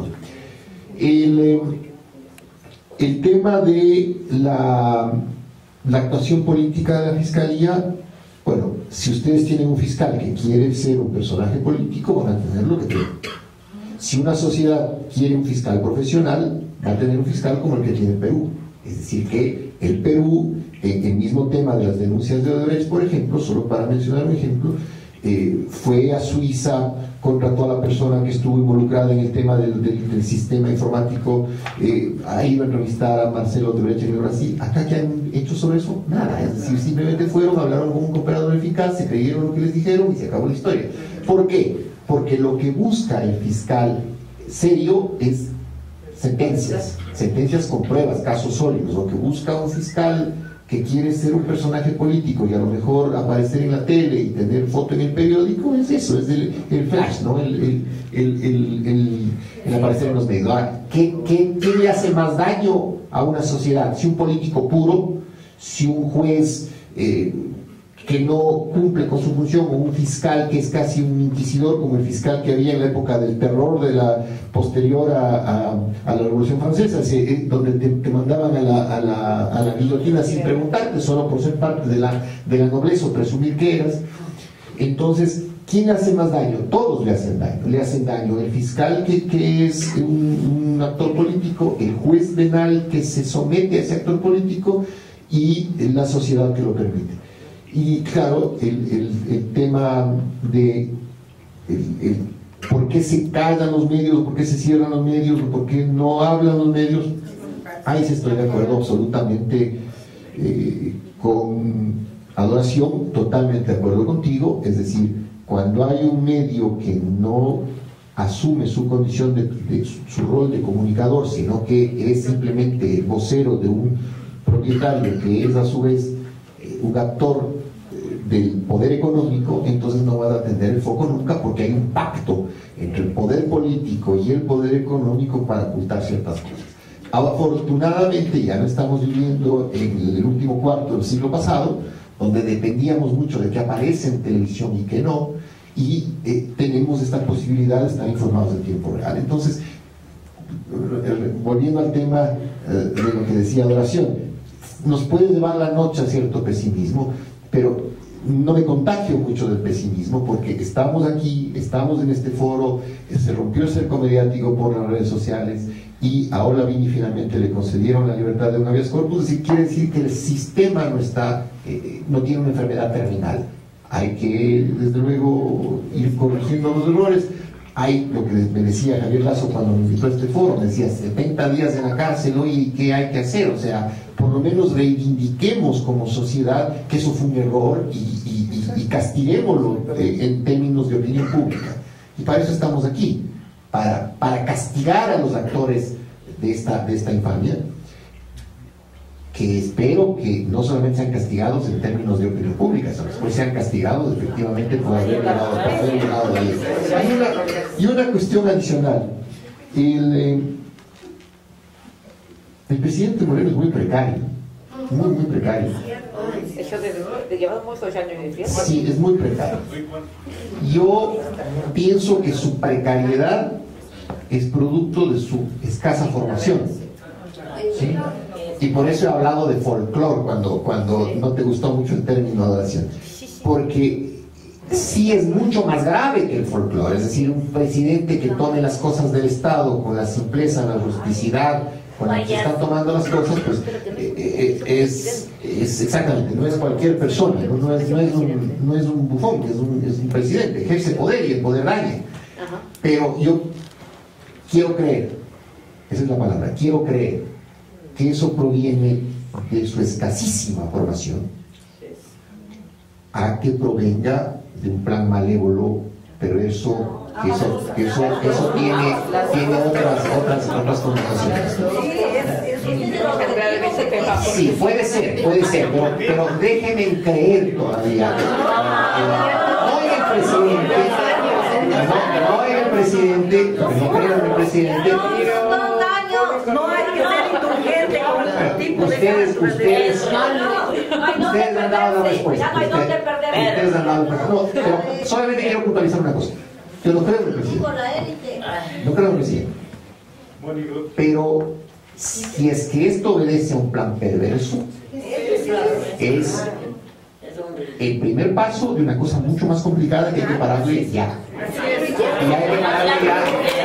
El tema de la actuación política de la Fiscalía, bueno, si ustedes tienen un fiscal que quiere ser un personaje político, van a tener lo que tienen. Si una sociedad quiere un fiscal profesional, va a tener un fiscal como el que tiene Perú. Es decir, que el Perú, el mismo tema de las denuncias de Odebrecht, por ejemplo, solo para mencionar un ejemplo, fue a Suiza, contrató a la persona que estuvo involucrada en el tema del sistema informático, ha ido a entrevistar a Marcelo Odebrecht en el Brasil. Acá, ¿qué han hecho sobre eso? Nada. Es decir, simplemente fueron, hablaron con un cooperador eficaz, se creyeron lo que les dijeron y se acabó la historia. ¿Por qué? Porque lo que busca el fiscal serio es sentencias con pruebas, casos sólidos. Lo que busca un fiscal que quiere ser un personaje político y a lo mejor aparecer en la tele y tener foto en el periódico, es eso, es el flash, ¿no? El aparecer en los medios. Ahora, ¿qué le hace más daño a una sociedad? Si un político puro, si un juez que no cumple con su función, o un fiscal que es casi un inquisidor, como el fiscal que había en la época del terror de la posterior a la Revolución Francesa, donde te mandaban a la guillotina sin preguntarte, solo por ser parte de la nobleza o presumir que eras. Entonces, ¿quién hace más daño? Todos le hacen daño. Le hacen daño el fiscal que es un actor político, el juez penal que se somete a ese actor político, y la sociedad que lo permite. Y claro, el tema de por qué se callan los medios, por qué se cierran los medios, por qué no hablan los medios, ahí sí estoy de acuerdo absolutamente con Adoración, totalmente de acuerdo contigo. Es decir, cuando hay un medio que no asume su condición su rol de comunicador, sino que es simplemente el vocero de un propietario que es a su vez un actor del poder económico, entonces no vas a atender el foco nunca, porque hay un pacto entre el poder político y el poder económico para ocultar ciertas cosas. Afortunadamente ya no estamos viviendo en el último cuarto del siglo pasado, donde dependíamos mucho de qué aparece en televisión y qué no, y tenemos esta posibilidad de estar informados en tiempo real. Entonces, volviendo al tema de lo que decía Adoración, nos puede llevar la noche a cierto pesimismo, pero no me contagio mucho del pesimismo, porque estamos aquí, estamos en este foro, se rompió el cerco mediático por las redes sociales, y a Olavini finalmente le concedieron la libertad de un habeas corpus. Es decir, quiere decir que el sistema no tiene una enfermedad terminal. Hay que, desde luego, ir corrigiendo los errores. Hay lo que me decía Javier Lazo cuando me invitó a este foro, me decía 70 días en la cárcel, oye, ¿qué hay que hacer? O sea, por lo menos reivindiquemos como sociedad que eso fue un error y castiguémoslo en términos de opinión pública. Y para eso estamos aquí, para castigar a los actores de esta infamia, que espero que no solamente sean castigados en términos de opinión pública, sino que sean castigados efectivamente por haber llegado a ahí. Y una cuestión adicional, el presidente Moreno es muy precario, muy precario. Eso de llevar muchos años diciendo. Sí, es muy precario. Yo pienso que su precariedad es producto de su escasa formación, ¿sí? Y por eso he hablado de folclore cuando no te gustó mucho el término Adoración, porque sí es mucho más grave que el folclore. Es decir, un presidente que tome las cosas del Estado con la simpleza, la rusticidad con la que se están tomando las cosas, pues es exactamente, no es cualquier persona, no es un bufón, es un presidente, ejerce poder y el poder daña. Pero yo quiero creer, esa es la palabra, quiero creer que eso proviene de su escasísima formación, a que provenga de un plan malévolo, perverso que eso tiene otras connotaciones. Sí, puede ser, pero déjenme creer todavía. No en el presidente, porque no creo en el presidente. No hay que ser indulgente con el tipo de Ustedes han dado la respuesta. Ustedes han dado la respuesta. No, pero solamente quiero puntualizar una cosa. Yo no creo en el presidente. No creo en el presidente. Pero si es que esto obedece a un plan perverso, es el primer paso de una cosa mucho más complicada que hay que pararle ya. Y hay que pararle ya.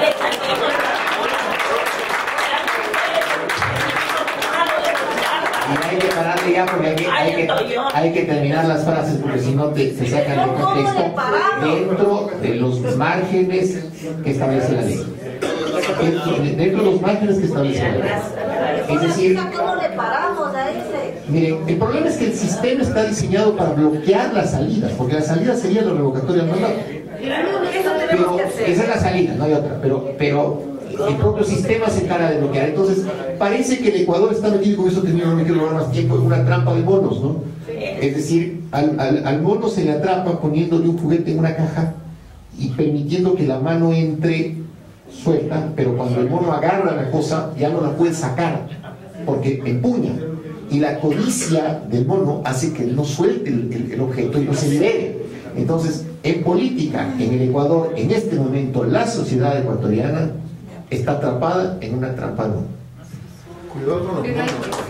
Y hay que pararle ya porque hay que terminar las frases porque si no te sacan de contexto dentro de los márgenes que establece la ley. Dentro de los márgenes que establece la ley. Es decir, ¿cómo le paramos a ese? miren, el problema es que el sistema está diseñado para bloquear las salidas, porque la salida sería la revocatoria del mandato. Pero esa es la salida, no hay otra. Pero el propio sistema se encarga de bloquear. Entonces, parece que el Ecuador está metido con eso que no me quiero hablar más tiempo, en una trampa de monos, ¿no? Es decir, al mono se le atrapa poniéndole un juguete en una caja y permitiendo que la mano entre suelta, pero cuando el mono agarra la cosa ya no la puede sacar porque empuña. Y la codicia del mono hace que él no suelte el objeto y no se libere. Entonces, en política, en el Ecuador, en este momento, la sociedad ecuatoriana está atrapada en una trampa de mono. Cuidado con los monos.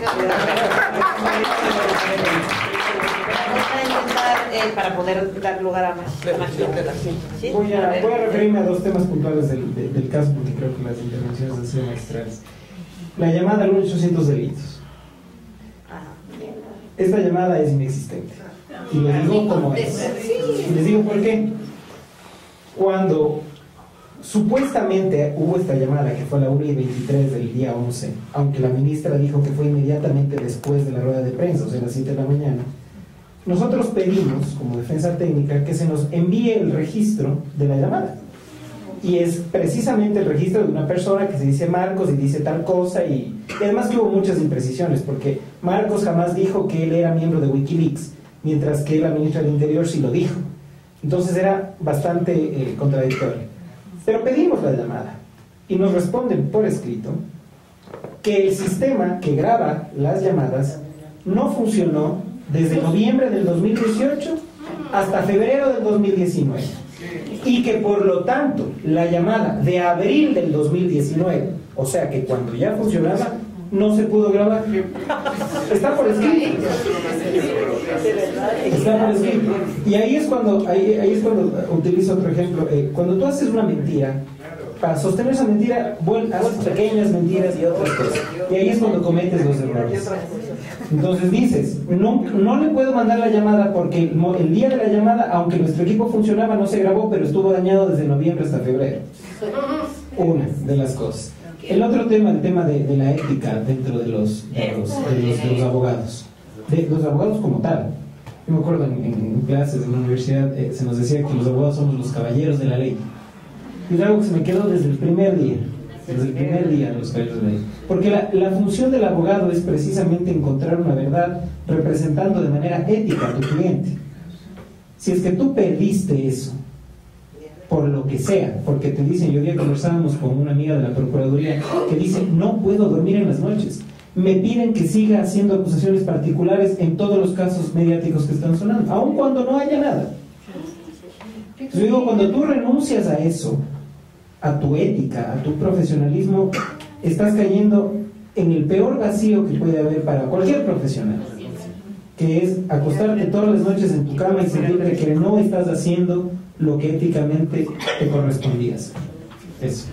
Para poder dar lugar a más intervención. ¿Sí? Voy a referirme a dos temas puntuales del caso porque creo que las intervenciones han sido magistrales. La llamada al 800 delitos. Esta llamada es inexistente. Y les digo cómo es. Y les digo por qué. Cuando supuestamente hubo esta llamada, que fue a la 1:23 del día 11, aunque la ministra dijo que fue inmediatamente después de la rueda de prensa, o sea, a las 7 de la mañana, nosotros pedimos, como defensa técnica, que se nos envíe el registro de la llamada. Y es precisamente el registro de una persona que se dice Marcos y dice tal cosa, y además que hubo muchas imprecisiones, porque Marcos jamás dijo que él era miembro de Wikileaks, mientras que la ministra del Interior sí lo dijo. Entonces era bastante contradictorio. Pero pedimos la llamada y nos responden por escrito que el sistema que graba las llamadas no funcionó desde noviembre del 2018 hasta febrero del 2019 y que por lo tanto la llamada de abril del 2019, o sea que cuando ya funcionaba, no se pudo grabar. Está por escrito. Está por escrito. Y ahí es cuando utilizo otro ejemplo. Cuando tú haces una mentira, para sostener esa mentira, haces pequeñas mentiras y otras cosas. Y ahí es cuando cometes los errores. Entonces dices, no le puedo mandar la llamada porque el día de la llamada, aunque nuestro equipo funcionaba, no se grabó, pero estuvo dañado desde noviembre hasta febrero. Una de las cosas. El otro tema, el tema de la ética dentro de los abogados. De los abogados como tal. Yo me acuerdo en clases en la universidad se nos decía que los abogados somos los caballeros de la ley. Y es algo que se me quedó desde el primer día. Desde el primer día de los caballeros de la ley. Porque la función del abogado es precisamente encontrar una verdad representando de manera ética a tu cliente. Si es que tú perdiste eso, por lo que sea, porque te dicen, yo hoy día conversábamos con una amiga de la Procuraduría que dice, no puedo dormir en las noches, me piden que siga haciendo acusaciones particulares en todos los casos mediáticos que están sonando, aun cuando no haya nada. Yo digo, cuando tú renuncias a eso, a tu ética, a tu profesionalismo, estás cayendo en el peor vacío que puede haber para cualquier profesional, que es acostarte todas las noches en tu cama y sentirte que no estás haciendo lo que éticamente te correspondía hacer. Eso.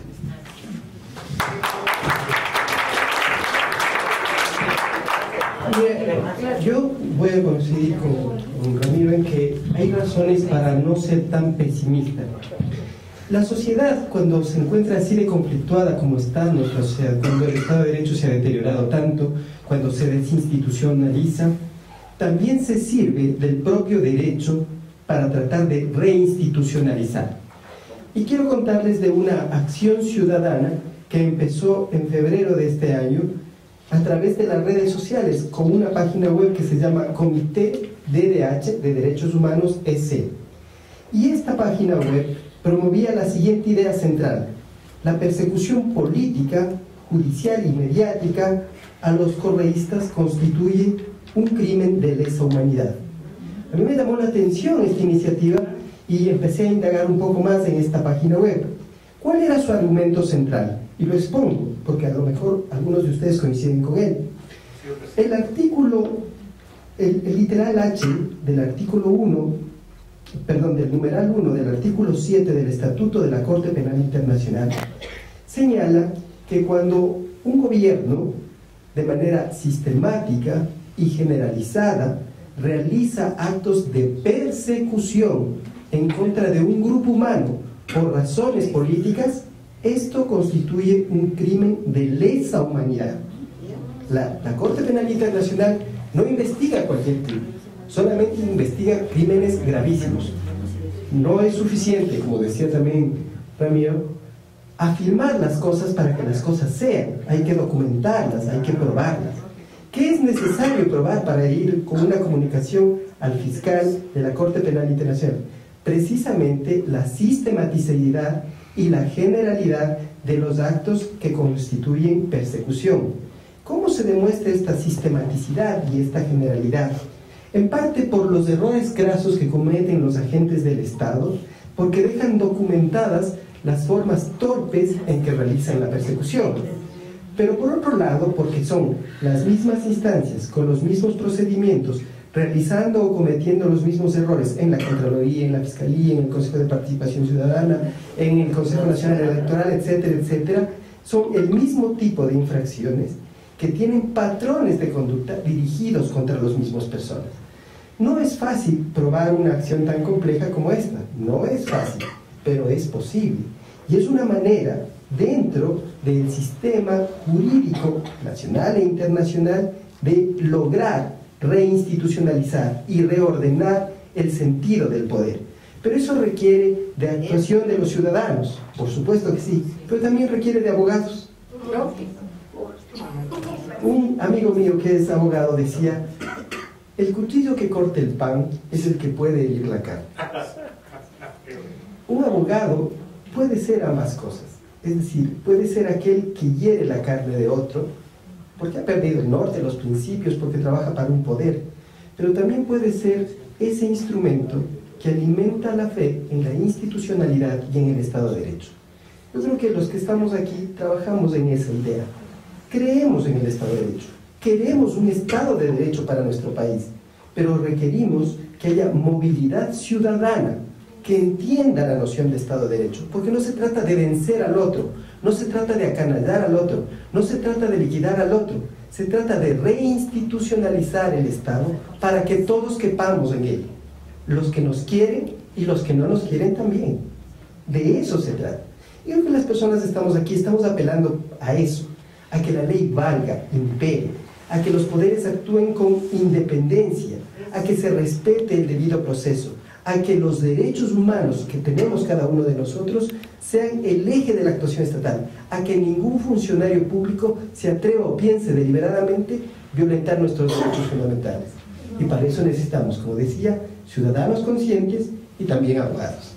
Yo voy a coincidir con Ramiro en que hay razones para no ser tan pesimista. La sociedad, cuando se encuentra así de conflictuada como está nuestra sociedad, cuando el Estado de Derecho se ha deteriorado tanto, cuando se desinstitucionaliza, también se sirve del propio derecho para tratar de reinstitucionalizar. Y quiero contarles de una acción ciudadana que empezó en febrero de este año a través de las redes sociales con una página web que se llama Comité DDH de Derechos Humanos EC. Y esta página web promovía la siguiente idea central: la persecución política, judicial y mediática a los correístas constituye un crimen de lesa humanidad. A mí me llamó la atención esta iniciativa y empecé a indagar un poco más en esta página web. ¿Cuál era su argumento central? Y lo expongo, porque a lo mejor algunos de ustedes coinciden con él. El artículo, el literal H del artículo 1, perdón, del numeral 1 del artículo 7 del Estatuto de la Corte Penal Internacional, señala que cuando un gobierno, de manera sistemática y generalizada, realiza actos de persecución en contra de un grupo humano por razones políticas, esto constituye un crimen de lesa humanidad. La Corte Penal Internacional no investiga cualquier crimen, solamente investiga crímenes gravísimos. No es suficiente, como decía también Ramiro, afirmar las cosas para que las cosas sean. Hay que documentarlas, hay que probarlas. ¿Qué es necesario probar para ir con una comunicación al fiscal de la Corte Penal Internacional? Precisamente la sistematicidad y la generalidad de los actos que constituyen persecución. ¿Cómo se demuestra esta sistematicidad y esta generalidad? En parte por los errores grasos que cometen los agentes del Estado, porque dejan documentadas las formas torpes en que realizan la persecución. Pero por otro lado, porque son las mismas instancias, con los mismos procedimientos, realizando o cometiendo los mismos errores en la Contraloría, en la Fiscalía, en el Consejo de Participación Ciudadana, en el Consejo Nacional Electoral, etcétera, etcétera, son el mismo tipo de infracciones que tienen patrones de conducta dirigidos contra las mismas personas. No es fácil probar una acción tan compleja como esta, no es fácil, pero es posible. Y es una manera, dentro del sistema jurídico nacional e internacional, de lograr reinstitucionalizar y reordenar el sentido del poder. Pero eso requiere de actuación de los ciudadanos, por supuesto que sí, pero también requiere de abogados. Un amigo mío que es abogado decía: el cuchillo que corta el pan es el que puede herir la carne. Un abogado puede ser ambas cosas, es decir, puede ser aquel que hiere la carne de otro, porque ha perdido el norte, los principios, porque trabaja para un poder, pero también puede ser ese instrumento que alimenta la fe en la institucionalidad y en el Estado de Derecho. Yo creo que los que estamos aquí trabajamos en esa idea. Creemos en el Estado de Derecho, queremos un Estado de Derecho para nuestro país, pero requerimos que haya movilidad ciudadana que entienda la noción de Estado de Derecho, porque no se trata de vencer al otro, no se trata de acanallar al otro, no se trata de liquidar al otro, se trata de reinstitucionalizar el Estado para que todos quepamos en él, los que nos quieren y los que no nos quieren también. De eso se trata. Y creo que las personas estamos aquí, estamos apelando a eso, a que la ley valga, impere, a que los poderes actúen con independencia, a que se respete el debido proceso, a que los derechos humanos que tenemos cada uno de nosotros sean el eje de la actuación estatal, a que ningún funcionario público se atreva o piense deliberadamente violentar nuestros derechos fundamentales. Y para eso necesitamos, como decía, ciudadanos conscientes y también abogados.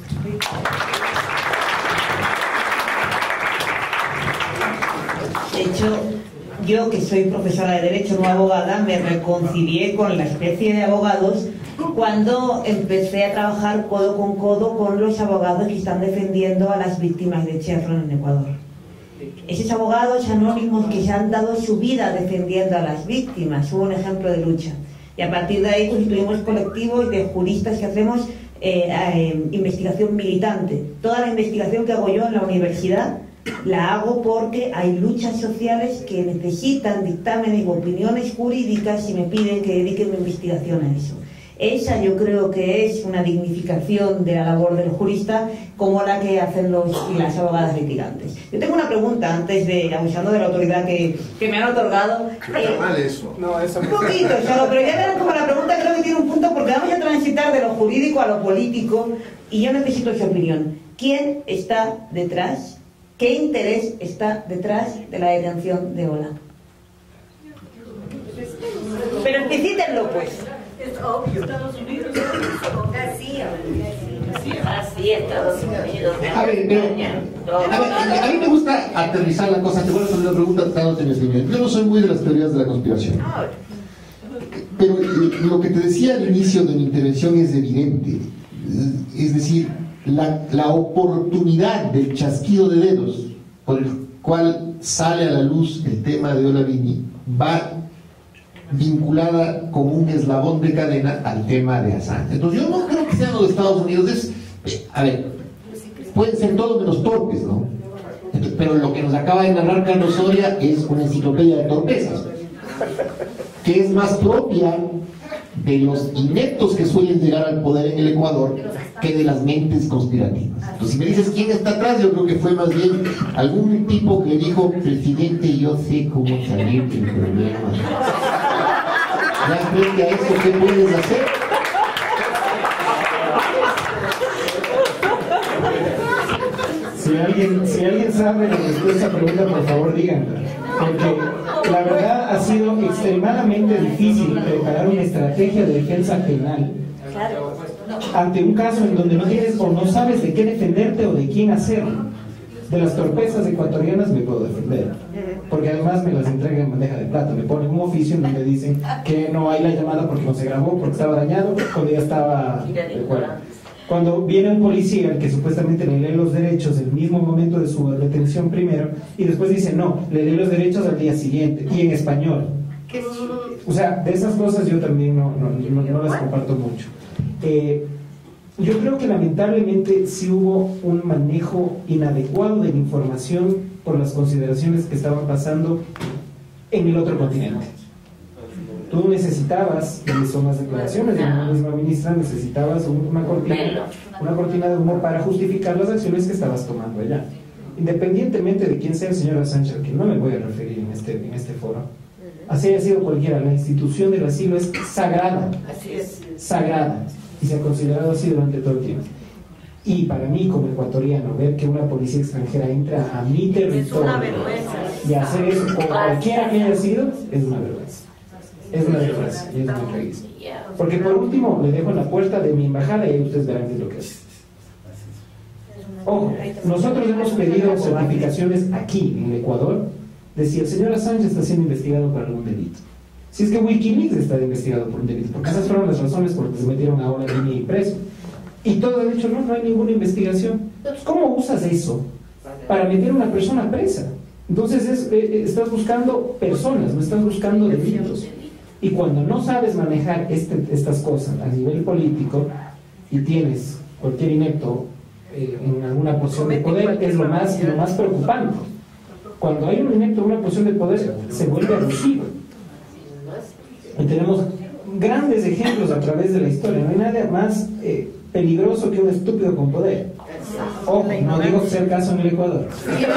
De hecho, yo que soy profesora de Derecho, no abogada, me reconcilié con la especie de abogados cuando empecé a trabajar codo con los abogados que están defendiendo a las víctimas de Chevron en Ecuador. Esos abogados anónimos que se han dado su vida defendiendo a las víctimas, hubo un ejemplo de lucha. Y a partir de ahí constituimos colectivos de juristas que hacemos investigación militante. Toda la investigación que hago yo en la universidad la hago porque hay luchas sociales que necesitan dictámenes y opiniones jurídicas y me piden que dedique mi investigación a eso. Esa yo creo que es una dignificación de la labor del jurista como la que hacen los y las abogadas litigantes. Yo tengo una pregunta antes de, abusando de la autoridad que me han otorgado. Está mal eso. No, eso un poquito, solo, pero ya verán como la pregunta creo que tiene un punto porque vamos a transitar de lo jurídico a lo político y yo necesito su opinión. ¿Quién está detrás? ¿Qué interés está detrás de la detención de Ola? Pero explicítenlo, pues. Es obvio. Estados Unidos. Así, Estados Unidos. A ver, pero a mí me gusta aterrizar la cosa. Te voy a hacer una pregunta dándote mi opinión. Yo no soy muy de las teorías de la conspiración. Pero lo que te decía al inicio de mi intervención es evidente. Es decir, la oportunidad del chasquido de dedos por el cual sale a la luz el tema de Olavini va vinculada como un eslabón de cadena al tema de Assange. Entonces yo no creo que sean los Estados Unidos. A ver, pueden ser todos menos torpes, ¿no? Pero lo que nos acaba de narrar Carlos Soria es una enciclopedia de torpezas, que es más propia de los ineptos que suelen llegar al poder en el Ecuador que de las mentes conspirativas. Entonces, si me dices quién está atrás, yo creo que fue más bien algún tipo que le dijo: presidente, yo sé cómo salir del problema. Ya frente a eso, ¿qué puedes hacer? Si alguien sabe la respuesta a esa pregunta, por favor díganla. Porque la verdad ha sido extremadamente difícil preparar una estrategia de defensa penal ante un caso en donde no tienes o no sabes de qué defenderte o de quién hacerlo. De las torpezas ecuatorianas me puedo defender, porque además me las entregan en bandeja de plata. Me ponen un oficio en donde dicen que no hay la llamada porque no se grabó, porque estaba dañado, cuando ya estaba de acuerdo. Cuando viene un policía que supuestamente le lee los derechos el mismo momento de su detención primero, y después dice no, le lee los derechos al día siguiente y en español. O sea, de esas cosas yo también no las comparto mucho. Yo creo que lamentablemente sí hubo un manejo inadecuado de la información por las consideraciones que estaban pasando en el otro continente. Tú necesitabas, y son las declaraciones de la misma ministra, necesitabas una cortina de humo para justificar las acciones que estabas tomando allá. Independientemente de quién sea el señor Assange, que no me voy a referir en este foro, así haya sido cualquiera, la institución del asilo es sagrada. Sagrada. Y se ha considerado así durante todo el tiempo. Y para mí, como ecuatoriano, ver que una policía extranjera entra a mi territorio y hacer eso con cualquiera que haya sido, es una vergüenza. Es una desgracia y es un realismo. Porque por último, le dejo en la puerta de mi embajada y ahí ustedes verán qué es lo que es. Ojo, nosotros hemos pedido certificaciones aquí, en Ecuador, de si el señor Assange está siendo investigado por algún delito. Si es que Wikileaks está investigado por un delito, porque esas fueron las razones por las que se metieron a Olavini preso. Y todos han dicho, no hay ninguna investigación. ¿Cómo usas eso para meter a una persona presa? Entonces estás buscando personas, no estás buscando delitos. Y cuando no sabes manejar estas cosas a nivel político y tienes cualquier inepto en alguna posición de poder, es lo más preocupante. Cuando hay un inepto en una posición de poder, se vuelve abusivo. Y tenemos grandes ejemplos a través de la historia. No hay nada más peligroso que un estúpido con poder. Ojo, no digo que sea el caso en el Ecuador.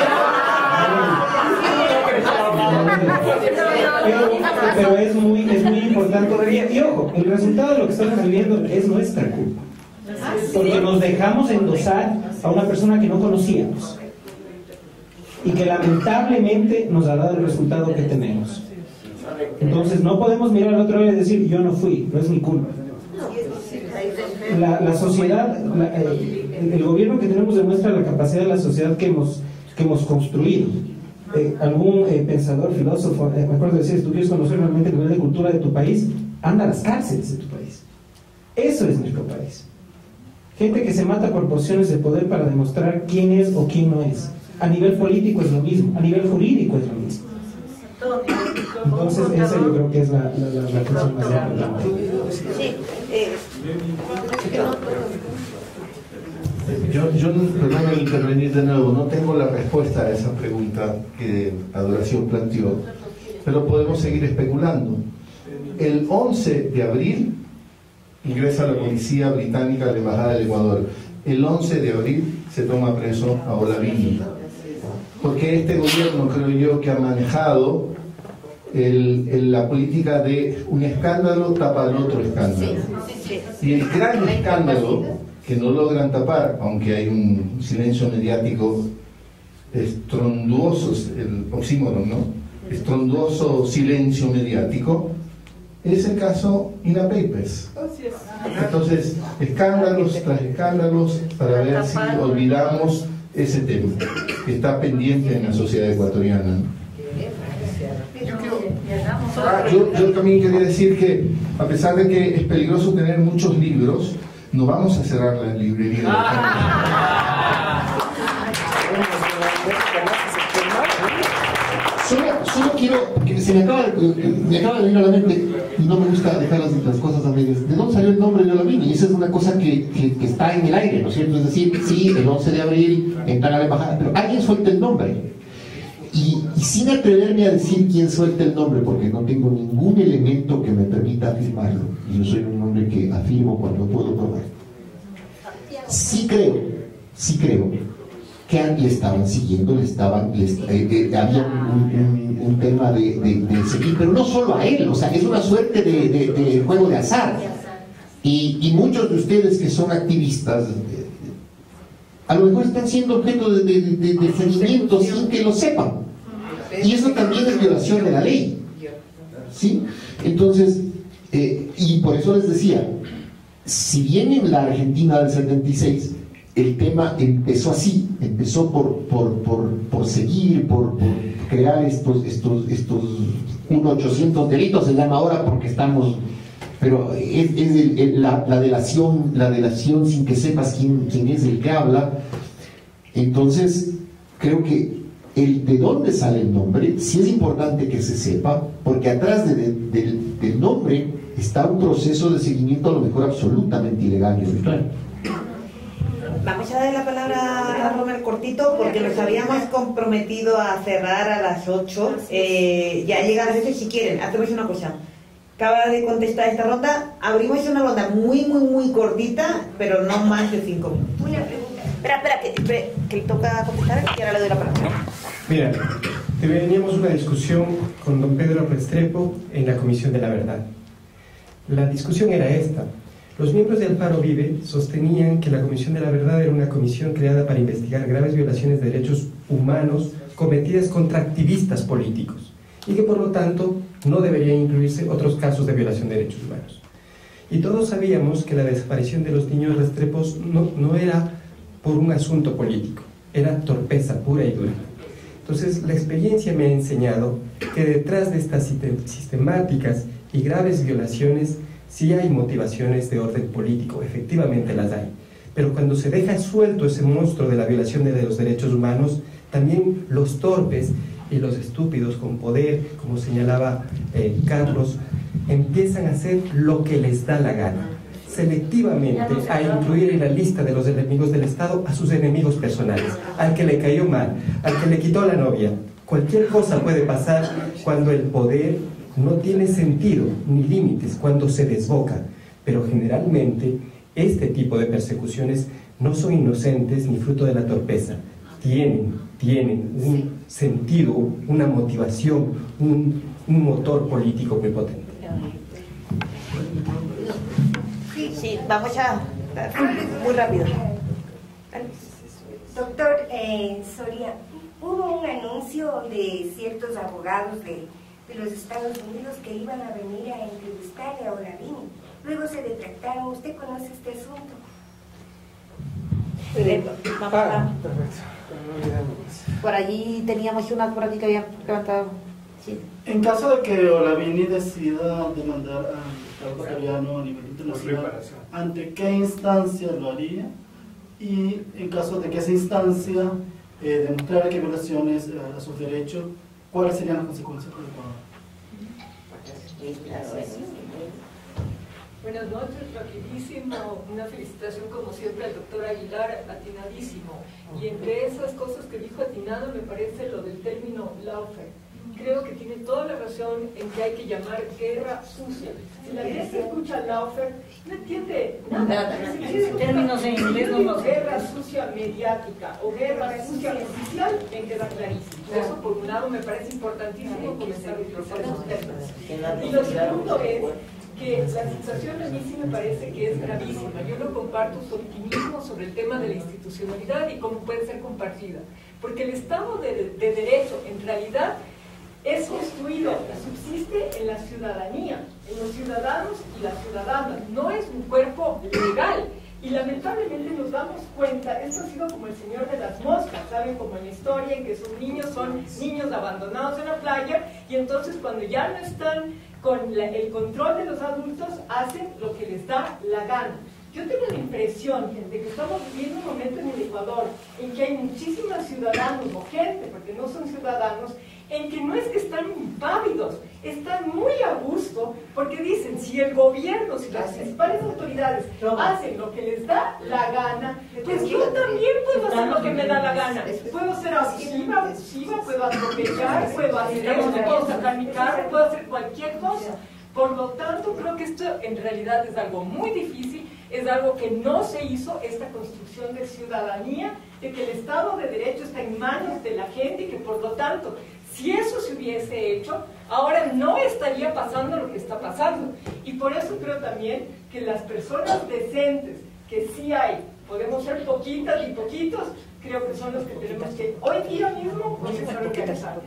Pero es muy importante. Y ojo, el resultado de lo que estamos viviendo es nuestra culpa. Porque nos dejamos endosar a una persona que no conocíamos. Y que lamentablemente nos ha dado el resultado que tenemos. Entonces no podemos mirar al otro lado y decir yo no fui, no es mi culpa. La sociedad, el gobierno que tenemos demuestra la capacidad de la sociedad que hemos construido. Algún pensador, filósofo, me acuerdo de decir, si tú quieres conocer realmente el nivel de cultura de tu país, anda a las cárceles de tu país. Eso es nuestro país. Gente que se mata por posiciones de poder para demostrar quién es o quién no es. A nivel político es lo mismo, a nivel jurídico es lo mismo. Entonces esa yo creo que es la reflexión más importante. Yo perdón intervenir de nuevo, no tengo la respuesta a esa pregunta que Adoración planteó, pero podemos seguir especulando. El 11 de abril ingresa la policía británica a la Embajada del Ecuador. El 11 de abril se toma preso a Olavini. Porque este gobierno, creo yo, que ha manejado la política de un escándalo tapa al otro escándalo. Y el gran escándalo que no logran tapar, aunque hay un silencio mediático estronduoso, el oxímoron, ¿no? Estronduoso silencio mediático, es el caso INA Papers. Entonces, escándalos tras escándalos para ver si olvidamos ese tema que está pendiente en la sociedad ecuatoriana, ¿no? Yo también quería decir que, a pesar de que es peligroso tener muchos libros, no vamos a cerrar la librería. Solo quiero, que se me acaba de venir a la mente, y no me gusta dejar las cosas a medias. ¿De dónde salió el nombre de Olavini? Y esa es una cosa que está en el aire, ¿no es cierto? Es decir, sí, el 11 de abril entran a la embajada, pero alguien suelta el nombre. Y sin atreverme a decir quién suelta el nombre, porque no tengo ningún elemento que me permita afirmarlo, y yo soy un hombre que afirmo cuando puedo probar. Sí creo que le estaban siguiendo, había un tema de seguir, pero no solo a él, o sea, es una suerte de juego de azar. Y muchos de ustedes que son activistas, a lo mejor están siendo objeto de seguimiento sin que lo sepan. Y eso también es violación de la ley, ¿sí? Entonces, y por eso les decía, si bien en la Argentina del 76 el tema empezó así, empezó por seguir, por crear estos 1.800 delitos, se llama ahora porque estamos, pero es la delación sin que sepas quién es el que habla. Entonces, creo que de dónde sale el nombre, sí es importante que se sepa, porque atrás del nombre está un proceso de seguimiento a lo mejor absolutamente ilegal y arbitrario. Vamos a dar la palabra a Rommel cortito porque nos habíamos comprometido a cerrar a las 8. Ya llega a las 8 si quieren. Hacemos una cosa. Acaba de contestar esta ronda. Abrimos una ronda muy cortita, pero no más de 5 minutos. Una pregunta. Espera, que le toca contestar y ahora le doy la palabra. Mira, teníamos una discusión con don Pedro Restrepo en la Comisión de la Verdad. La discusión era esta. Los miembros de Alfaro Vive sostenían que la Comisión de la Verdad era una comisión creada para investigar graves violaciones de derechos humanos cometidas contra activistas políticos y que por lo tanto no deberían incluirse otros casos de violación de derechos humanos. Y todos sabíamos que la desaparición de los niños Restrepos no era por un asunto político, era torpeza pura y dura. Entonces la experiencia me ha enseñado que detrás de estas sistemáticas y graves violaciones sí hay motivaciones de orden político, efectivamente las hay, pero cuando se deja suelto ese monstruo de la violación de los derechos humanos, también los torpes y los estúpidos con poder, como señalaba Carlos, empiezan a hacer lo que les da la gana, selectivamente a incluir en la lista de los enemigos del Estado a sus enemigos personales, al que le cayó mal, al que le quitó la novia. Cualquier cosa puede pasar cuando el poder no tiene sentido ni límites, cuando se desboca, pero generalmente este tipo de persecuciones no son inocentes ni fruto de la torpeza, tienen un sentido, una motivación, un motor político muy potente. Sí, vamos a... muy rápido. Doctor Soria, hubo un anuncio de ciertos abogados de los Estados Unidos que iban a venir a entrevistarle a Olavini. Luego se retractaron. ¿Usted conoce este asunto? Por allí teníamos una por aquí que había levantado. Sí. En caso de que Olavini decida demandar al Estado ecuatoriano a nivel internacional, ¿ante qué instancia lo haría? Y en caso de que esa instancia demostrara que violaciones a sus derechos, ¿cuáles serían las consecuencias para el Ecuador? Buenas noches, rapidísimo, una felicitación como siempre al doctor Aguilar, atinadísimo. Y entre esas cosas que dijo atinado me parece lo del término lawfare. Creo que tiene toda la razón en que hay que llamar guerra sucia. Si la gente escucha lawfare, no entiende nada. Términos en inglés no lo sé. Guerra sucia mediática o guerra sucia oficial, me queda clarísimo. Eso por un lado me parece importantísimo comenzar a utilizar esos términos. Y lo segundo es que la situación a mí sí me parece que es gravísima. Yo no comparto su optimismo sobre el tema de la institucionalidad y cómo puede ser compartida. Porque el Estado de Derecho, en realidad, es construido y subsiste en la ciudadanía, en los ciudadanos y las ciudadanas. No es un cuerpo legal. Y lamentablemente nos damos cuenta, esto ha sido como el señor de las moscas, ¿saben? Como en la historia en que sus niños son niños abandonados en la playa, y entonces cuando ya no están con el control de los adultos, hacen lo que les da la gana. Yo tengo la impresión, gente, que estamos viviendo un momento en el Ecuador en que hay muchísimos ciudadanos, o gente, porque no son ciudadanos, en que no es que están impávidos, están muy a gusto, porque dicen, si el gobierno, si las principales autoridades hacen lo que les da la gana, pues yo también puedo hacer lo que me da la gana. Puedo ser abusiva, puedo atropellar, puedo hacer esto, puedo sacar mi carro, puedo hacer cualquier cosa. Por lo tanto, creo que esto en realidad es algo muy difícil, es algo que no se hizo, esta construcción de ciudadanía, de que el Estado de Derecho está en manos de la gente y que por lo tanto, si eso se hubiese hecho, ahora no estaría pasando lo que está pasando. Y por eso creo también que las personas decentes, que sí hay, podemos ser poquitas y poquitos, creo que son los que tenemos que hoy día mismo comenzar a organizar.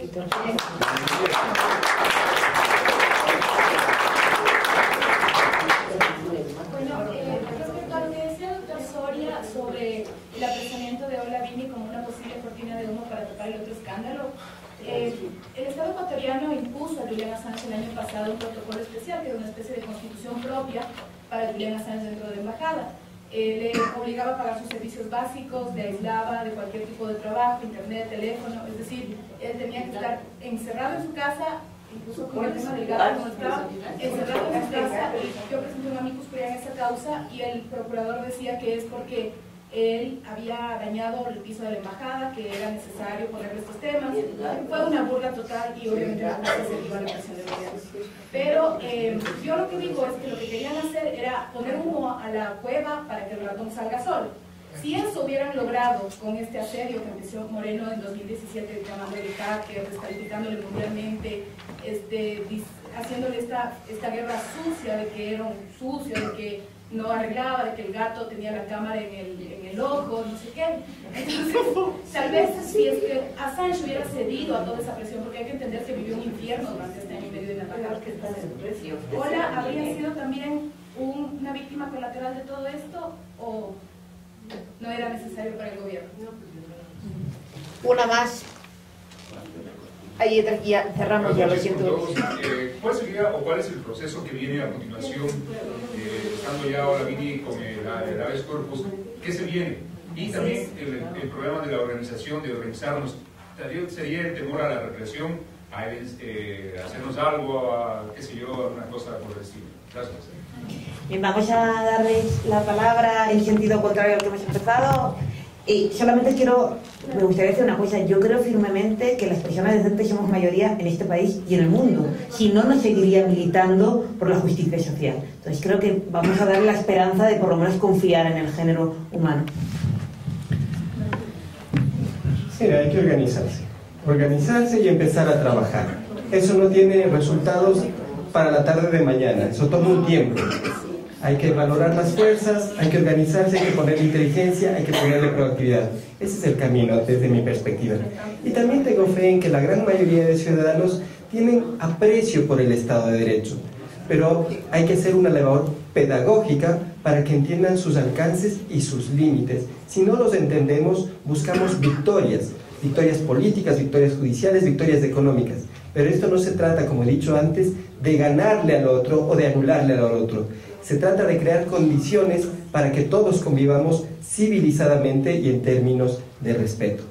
Respecto a lo que decía el doctor Soria sobre el apresamiento de Ola Vini como una posible cortina de humo para tapar el otro escándalo, el Estado ecuatoriano impuso a Julian Assange el año pasado un protocolo especial, que era una especie de constitución propia para Julian Assange dentro de la embajada. Le obligaba a pagar sus servicios básicos, le aislaba de cualquier tipo de trabajo, internet, teléfono, es decir, él tenía que estar encerrado en su casa, incluso con el tema del gato, como estaba encerrado en su casa. Yo presenté un amicus curiae en esa causa y el procurador decía que es porque él había dañado el piso de la embajada, que era necesario ponerle estos temas. Fue una burla total y obviamente no se iba a la presión del gobierno. Pero yo lo que digo es que lo que querían hacer era poner humo a la cueva para que el ratón salga solo. Si eso hubieran logrado con este asedio que empezó Moreno en 2017, llamándole hacker, descalificándole mundialmente, haciéndole esta guerra sucia de que era un sucio, de que no arreglaba, de que el gato tenía la cámara en el ojo, no sé qué. Entonces, tal vez si es que Assange hubiera cedido a toda esa presión, porque hay que entender que vivió un infierno durante este año y medio de la embajada. ¿Ola habría sido también una víctima colateral de todo esto o no era necesario para el gobierno? Una más. Ahí ya cerramos, ya lo siento. ¿Cuál sería o cuál es el proceso que viene a continuación, estando ya ahora Vini con el habeas corpus? ¿Qué se viene? Y también el problema de la organización, de organizarnos. ¿Sería el temor a la represión, a hacernos algo, a qué sé yo, alguna cosa por el estilo? Gracias. Bien, vamos a darles la palabra en sentido contrario al que hemos empezado. Y solamente me gustaría decir una cosa. Yo creo firmemente que las personas decentes somos mayoría en este país y en el mundo. Si no, nos seguiría militando por la justicia social. Entonces creo que vamos a darle la esperanza de por lo menos confiar en el género humano. Sí, hay que organizarse y empezar a trabajar. Eso no tiene resultados para la tarde de mañana, eso toma un tiempo. Hay que valorar las fuerzas, hay que organizarse, hay que ponerle inteligencia, hay que ponerle proactividad. Ese es el camino desde mi perspectiva. Y también tengo fe en que la gran mayoría de ciudadanos tienen aprecio por el Estado de Derecho, pero hay que hacer una labor pedagógica para que entiendan sus alcances y sus límites. Si no los entendemos, buscamos victorias políticas, victorias judiciales, victorias económicas. Pero esto no se trata, como he dicho antes, de ganarle al otro o de anularle al otro. Se trata de crear condiciones para que todos convivamos civilizadamente y en términos de respeto.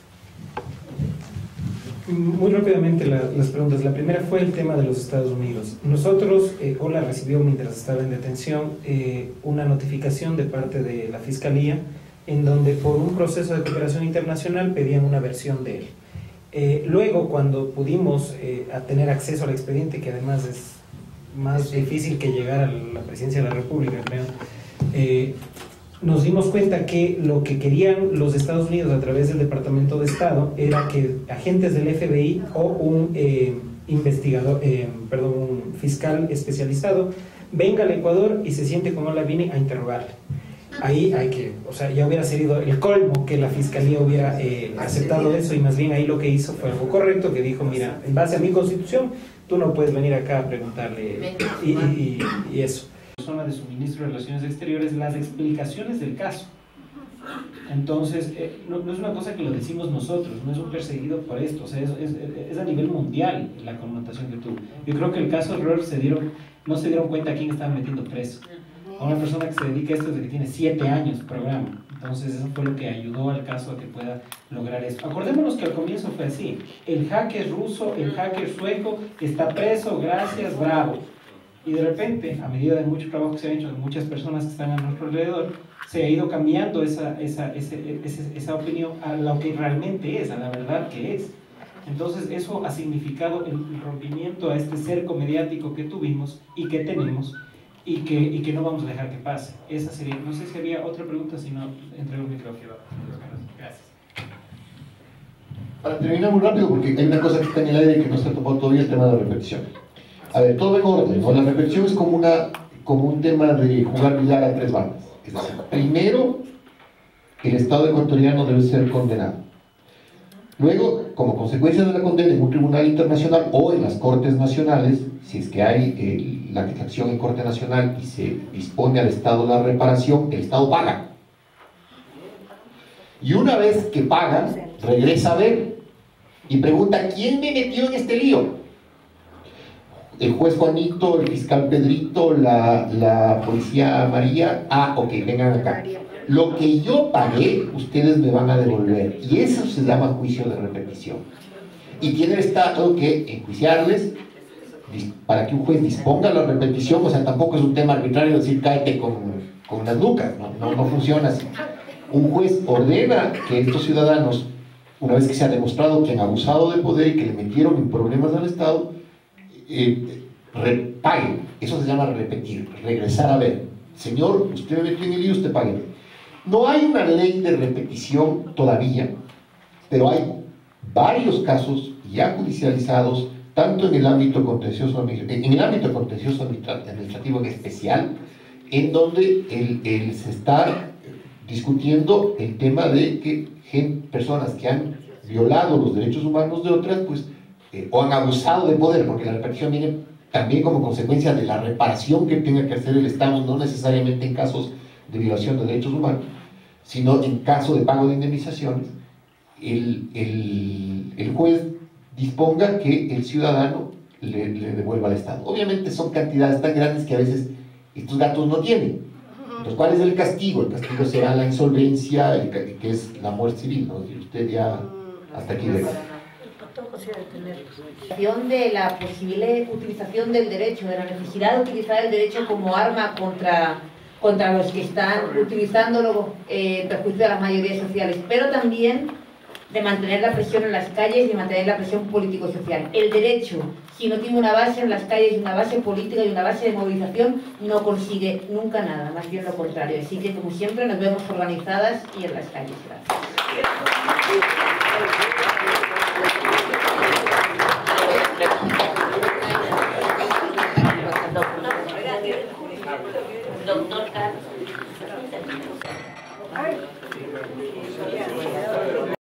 Muy rápidamente las preguntas. La primera fue el tema de los Estados Unidos. Nosotros, Ola recibió mientras estaba en detención una notificación de parte de la Fiscalía en donde por un proceso de cooperación internacional pedían una versión de él. Luego, cuando pudimos tener acceso al expediente, que además es más difícil que llegar a la presidencia de la República, creo, nos dimos cuenta que lo que querían los Estados Unidos a través del Departamento de Estado era que agentes del FBI o un un fiscal especializado venga al Ecuador y se siente con Olavini a interrogarle. Ahí hay que, o sea, ya hubiera sido el colmo que la fiscalía hubiera aceptado eso, y más bien ahí lo que hizo fue algo correcto, que dijo, mira, en base a mi constitución, tú no puedes venir acá a preguntarle y eso. La persona de suministro de Relaciones Exteriores, las explicaciones del caso. Entonces, no es una cosa que lo decimos nosotros, no es un perseguido por esto, o sea, es a nivel mundial la connotación que tuvo. Yo creo que el caso Rohr no se dieron cuenta a quién estaban metiendo preso. A una persona que se dedica a esto desde que tiene 7 años programa. Entonces eso fue lo que ayudó al caso a que pueda lograr eso. Acordémonos que al comienzo fue así: el hacker ruso, el hacker sueco está preso, gracias, bravo. Y de repente, a medida de mucho trabajo que se ha hecho de muchas personas que están a nuestro alrededor, se ha ido cambiando esa opinión a lo que realmente es, a la verdad que es. Entonces eso ha significado el rompimiento a este cerco mediático que tuvimos y que tenemos, y que no vamos a dejar que pase. Esa sería, no sé si había otra pregunta, si no, entrego el micrófono. Gracias. Para terminar muy rápido, porque hay una cosa que está en el aire que no se ha tocado todavía, el tema de la repetición. A ver, todo en orden, ¿no? La repetición es como un tema de jugar billar a 3 bandas. Es decir, primero, el Estado ecuatoriano debe ser condenado. Luego, como consecuencia de la condena en un tribunal internacional o en las cortes nacionales, si es que hay la acción en corte nacional y se dispone al Estado la reparación, el Estado paga. Y una vez que paga, regresa a ver y pregunta: ¿quién me metió en este lío? El juez Juanito, el fiscal Pedrito, la policía María. Ah, ok, vengan acá. Lo que yo pagué, ustedes me van a devolver. Y eso se llama juicio de repetición. Y tiene el Estado que enjuiciarles para que un juez disponga la repetición. O sea, tampoco es un tema arbitrario decir cáete con las lucas. No funciona así. Un juez ordena que estos ciudadanos, una vez que se ha demostrado que han abusado de poder y que le metieron en problemas al Estado, paguen. Eso se llama repetir, regresar a ver. Señor, usted me metió en el lío, usted pague. No hay una ley de repetición todavía, pero hay varios casos ya judicializados, tanto en el ámbito contencioso administrativo en especial, en donde se está discutiendo el tema de que personas que han violado los derechos humanos de otras, pues, o han abusado de poder, porque la repetición viene también como consecuencia de la reparación que tenga que hacer el Estado, no necesariamente en casos de violación de derechos humanos, sino en caso de pago de indemnizaciones, el juez disponga que el ciudadano le devuelva al Estado. Obviamente son cantidades tan grandes que a veces estos gatos no tienen. Entonces, ¿cuál es el castigo? El castigo será la insolvencia, que es la muerte civil, ¿no? Y usted ya hasta aquí llega. De la posible utilización del derecho, de la necesidad de utilizar el derecho como arma contra los que están utilizándolo en perjuicio de las mayorías sociales, pero también de mantener la presión en las calles y mantener la presión político-social. El derecho, si no tiene una base en las calles, una base política y una base de movilización, no consigue nunca nada, más bien lo contrario. Así que, como siempre, nos vemos organizadas y en las calles. Gracias. Doctor Carlos.